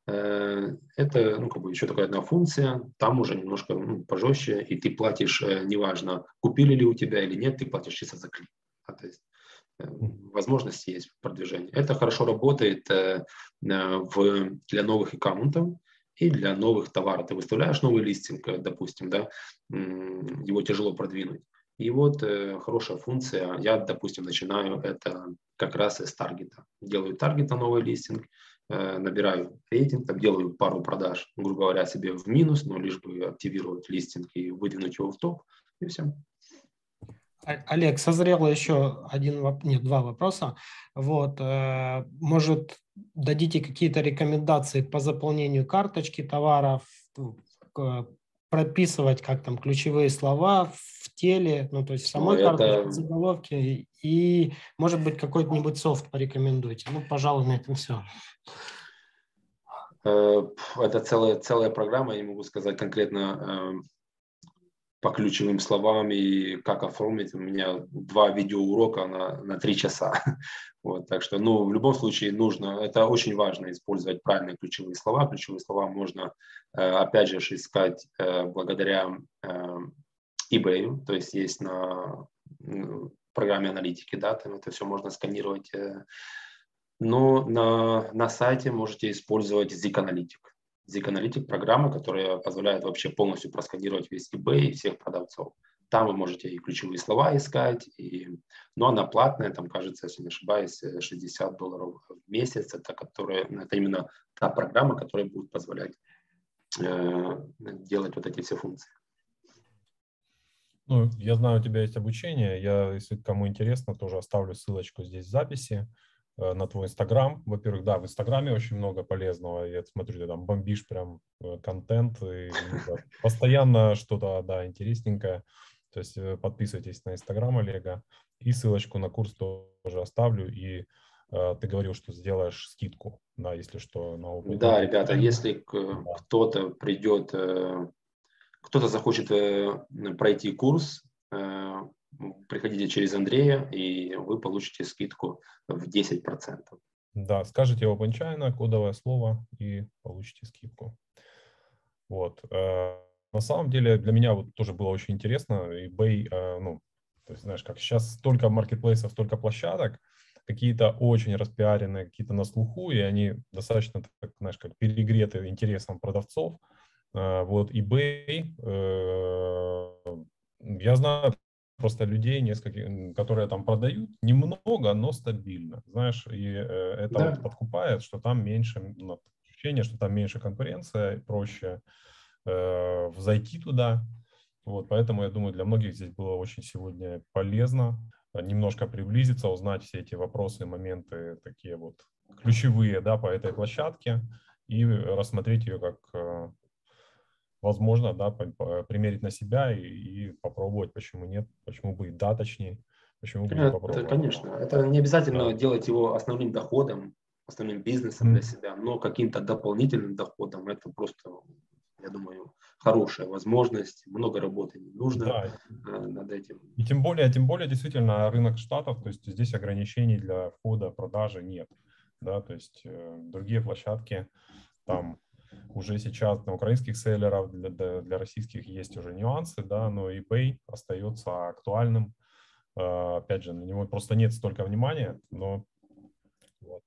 Это как бы еще такая одна функция, там уже немножко пожестче, и ты платишь, неважно, купили ли у тебя или нет, ты платишь чисто за клик. То есть возможности есть в продвижении. Это хорошо работает для новых аккаунтов и для новых товаров. Ты выставляешь новый листинг, допустим, да, его тяжело продвинуть. И вот хорошая функция, я, допустим, начинаю это как раз из таргета. Делаю таргет на новый листинг, набираю рейтинг, там делаю пару продаж, грубо говоря, себе в минус, но лишь бы активировать листинг и выдвинуть его в топ, и все. Олег, созрело еще два вопроса. Вот, может, дадите какие-то рекомендации по заполнению карточки товаров, прописывать как там ключевые слова в теле, ну то есть в самой карточке, в заголовке, и может быть какой-нибудь софт порекомендуйте. Ну, пожалуй, на этом все. Это целая программа, я не могу сказать конкретно по ключевым словам и как оформить. У меня 2 видеоурока на 3 часа. Вот, так что, в любом случае нужно, это очень важно использовать правильные ключевые слова. Ключевые слова можно, опять же, искать благодаря eBay, то есть на программе аналитики, да, там это все можно сканировать. Но на сайте можете использовать Zik Analytic. Zik Analytic – программа, которая позволяет вообще полностью просканировать весь eBay и всех продавцов. Там вы можете и ключевые слова искать, но она платная, там, кажется, если не ошибаюсь, $60 в месяц. Это именно та программа, которая будет позволять делать вот эти все функции. Ну, я знаю, у тебя есть обучение. Я, если кому интересно, тоже оставлю ссылочку здесь в записи на твой Инстаграм. Во-первых, да, в Инстаграме очень много полезного. Я смотрю, ты там бомбишь прям контент. И постоянно что-то, да, интересненькое. То есть подписывайтесь на Инстаграм Олега. И ссылочку на курс тоже оставлю. И ты говорил, что сделаешь скидку, да, если что, на опыт. Да, ребята, если кто-то придет, кто-то захочет пройти курс, приходите через Андрея, и вы получите скидку в 10%. Да, скажите OpenChina, кодовое слово, и получите скидку. Вот. на самом деле для меня вот тоже было очень интересно. eBay, ну, то есть, знаешь, как сейчас столько маркетплейсов, столько площадок, какие-то очень распиаренные, какие-то на слуху, и они достаточно, так, знаешь, как перегреты интересом продавцов. Вот eBay, я знаю просто людей, нескольких, которые там продают, немного, но стабильно, знаешь, и это Да. вот подкупает, что там меньше, ну, ощущение, что там меньше конкуренция, проще взойти туда. Вот, поэтому я думаю, для многих здесь было очень сегодня полезно немножко приблизиться, узнать все эти вопросы, моменты такие вот ключевые, да, по этой площадке и рассмотреть ее как возможно, да, примерить на себя и попробовать, почему нет, почему бы и да, точнее, почему бы не Это, попробовать. конечно, это не обязательно Да. делать его основным доходом, основным бизнесом для себя, но каким-то дополнительным доходом. Это просто, я думаю, хорошая возможность. Много работы не нужно над этим. И тем более действительно рынок Штатов, то есть здесь ограничений для входа, продажи нет, да, то есть другие площадки там уже сейчас на украинских селлеров, для российских есть уже нюансы, да, но eBay остается актуальным. Опять же, на него просто нет столько внимания, но вот.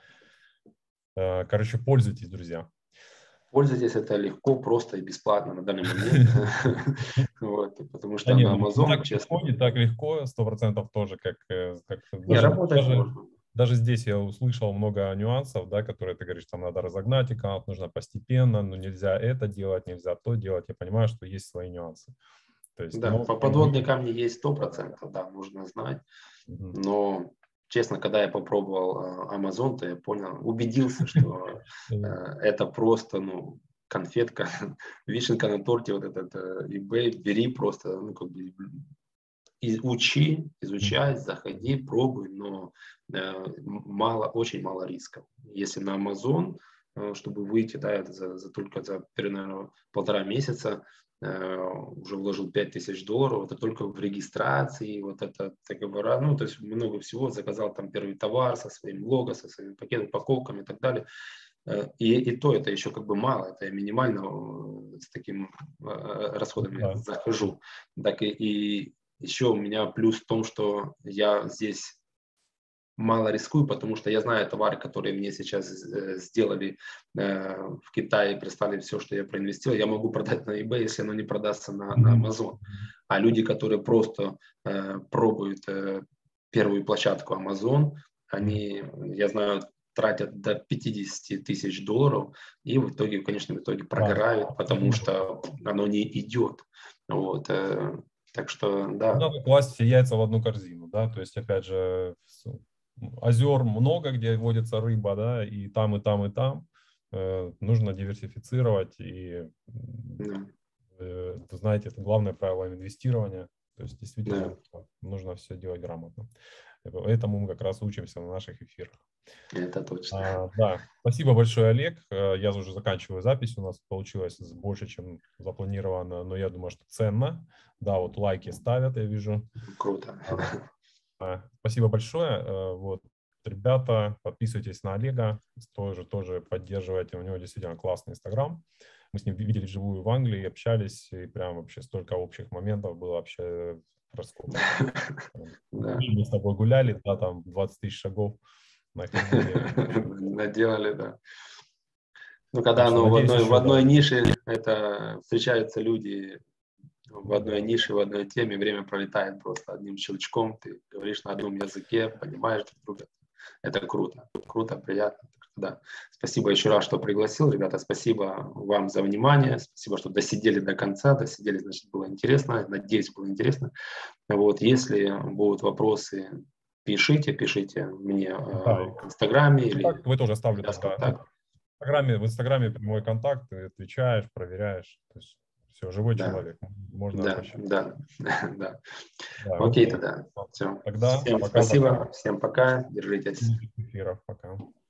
Короче, пользуйтесь, друзья. Пользуйтесь, это легко, просто и бесплатно на данный момент. Вот, потому что на Amazon, честно. Не так легко, 100% тоже, как Не, работать можно. Даже здесь я услышал много нюансов, да, которые ты говоришь, там надо разогнать аккаунт, нужно постепенно, но нельзя это делать, нельзя то делать. Я понимаю, что есть свои нюансы. То есть, Да, по подводные камни есть 100%, да, нужно знать. Но, честно, когда я попробовал Amazon, то я понял, убедился, что это просто, ну, конфетка, вишенка на торте, вот этот eBay, бери просто, ну, как бы, учи, изучай, заходи, пробуй, но очень мало рисков. Если на Amazon, чтобы выйти, да, это только за, наверное, 1,5 месяца, уже вложил $5000, это только в регистрации, вот это договора, ну, то есть много всего, заказал там первый товар со своим лого, со своими пакетами, упаковками и так далее. И то это еще как бы мало, это я минимально с таким расходами захожу. Так и еще у меня плюс в том, что я здесь мало рискую, потому что я знаю товары, которые мне сейчас сделали в Китае, прислали все, что я проинвестировал, я могу продать на eBay, если оно не продастся на Amazon. А люди, которые просто пробуют первую площадку Amazon, они, я знаю, тратят до $50 тысяч, и в итоге, в конечном итоге прогорают, потому что оно не идет. Вот. Так что, да. Надо класть все яйца в одну корзину, да, то есть, опять же, озер много, где водится рыба, да, и там, и там, и там. Нужно диверсифицировать, и, знаете, это главное правило инвестирования, то есть, действительно, нужно все делать грамотно. Этому мы как раз учимся на наших эфирах. Это точно. Да, спасибо большое, Олег. Я уже заканчиваю запись. У нас получилось больше, чем запланировано, но я думаю, что ценно. Да, вот лайки ставят, я вижу. Круто. Спасибо большое. Вот, ребята, подписывайтесь на Олега, тоже поддерживайте. У него действительно классный Инстаграм. Мы с ним видели вживую в Англии, общались, и прям вообще столько общих моментов было вообще раскопано. Мы с тобой гуляли, да, там 20 тысяч шагов. Наделали, да. Ну, когда оно в одной нише, это встречаются люди в одной нише, в одной теме, время пролетает просто одним щелчком, ты говоришь на одном языке, понимаешь друг друга. Это круто, круто, приятно. Да. Спасибо еще раз, что пригласил, ребята, спасибо вам за внимание, спасибо, что досидели до конца, значит, было интересно, надеюсь, было интересно. Вот, если будут вопросы, пишите мне в Инстаграме. Вы тоже оставлю. В Инстаграме прямой контакт, ты отвечаешь, проверяешь. То есть все, живой человек. Можно обращаться. Да. Окей, тогда. Все. Тогда всем спасибо, всем пока, держитесь. Эфиров, пока.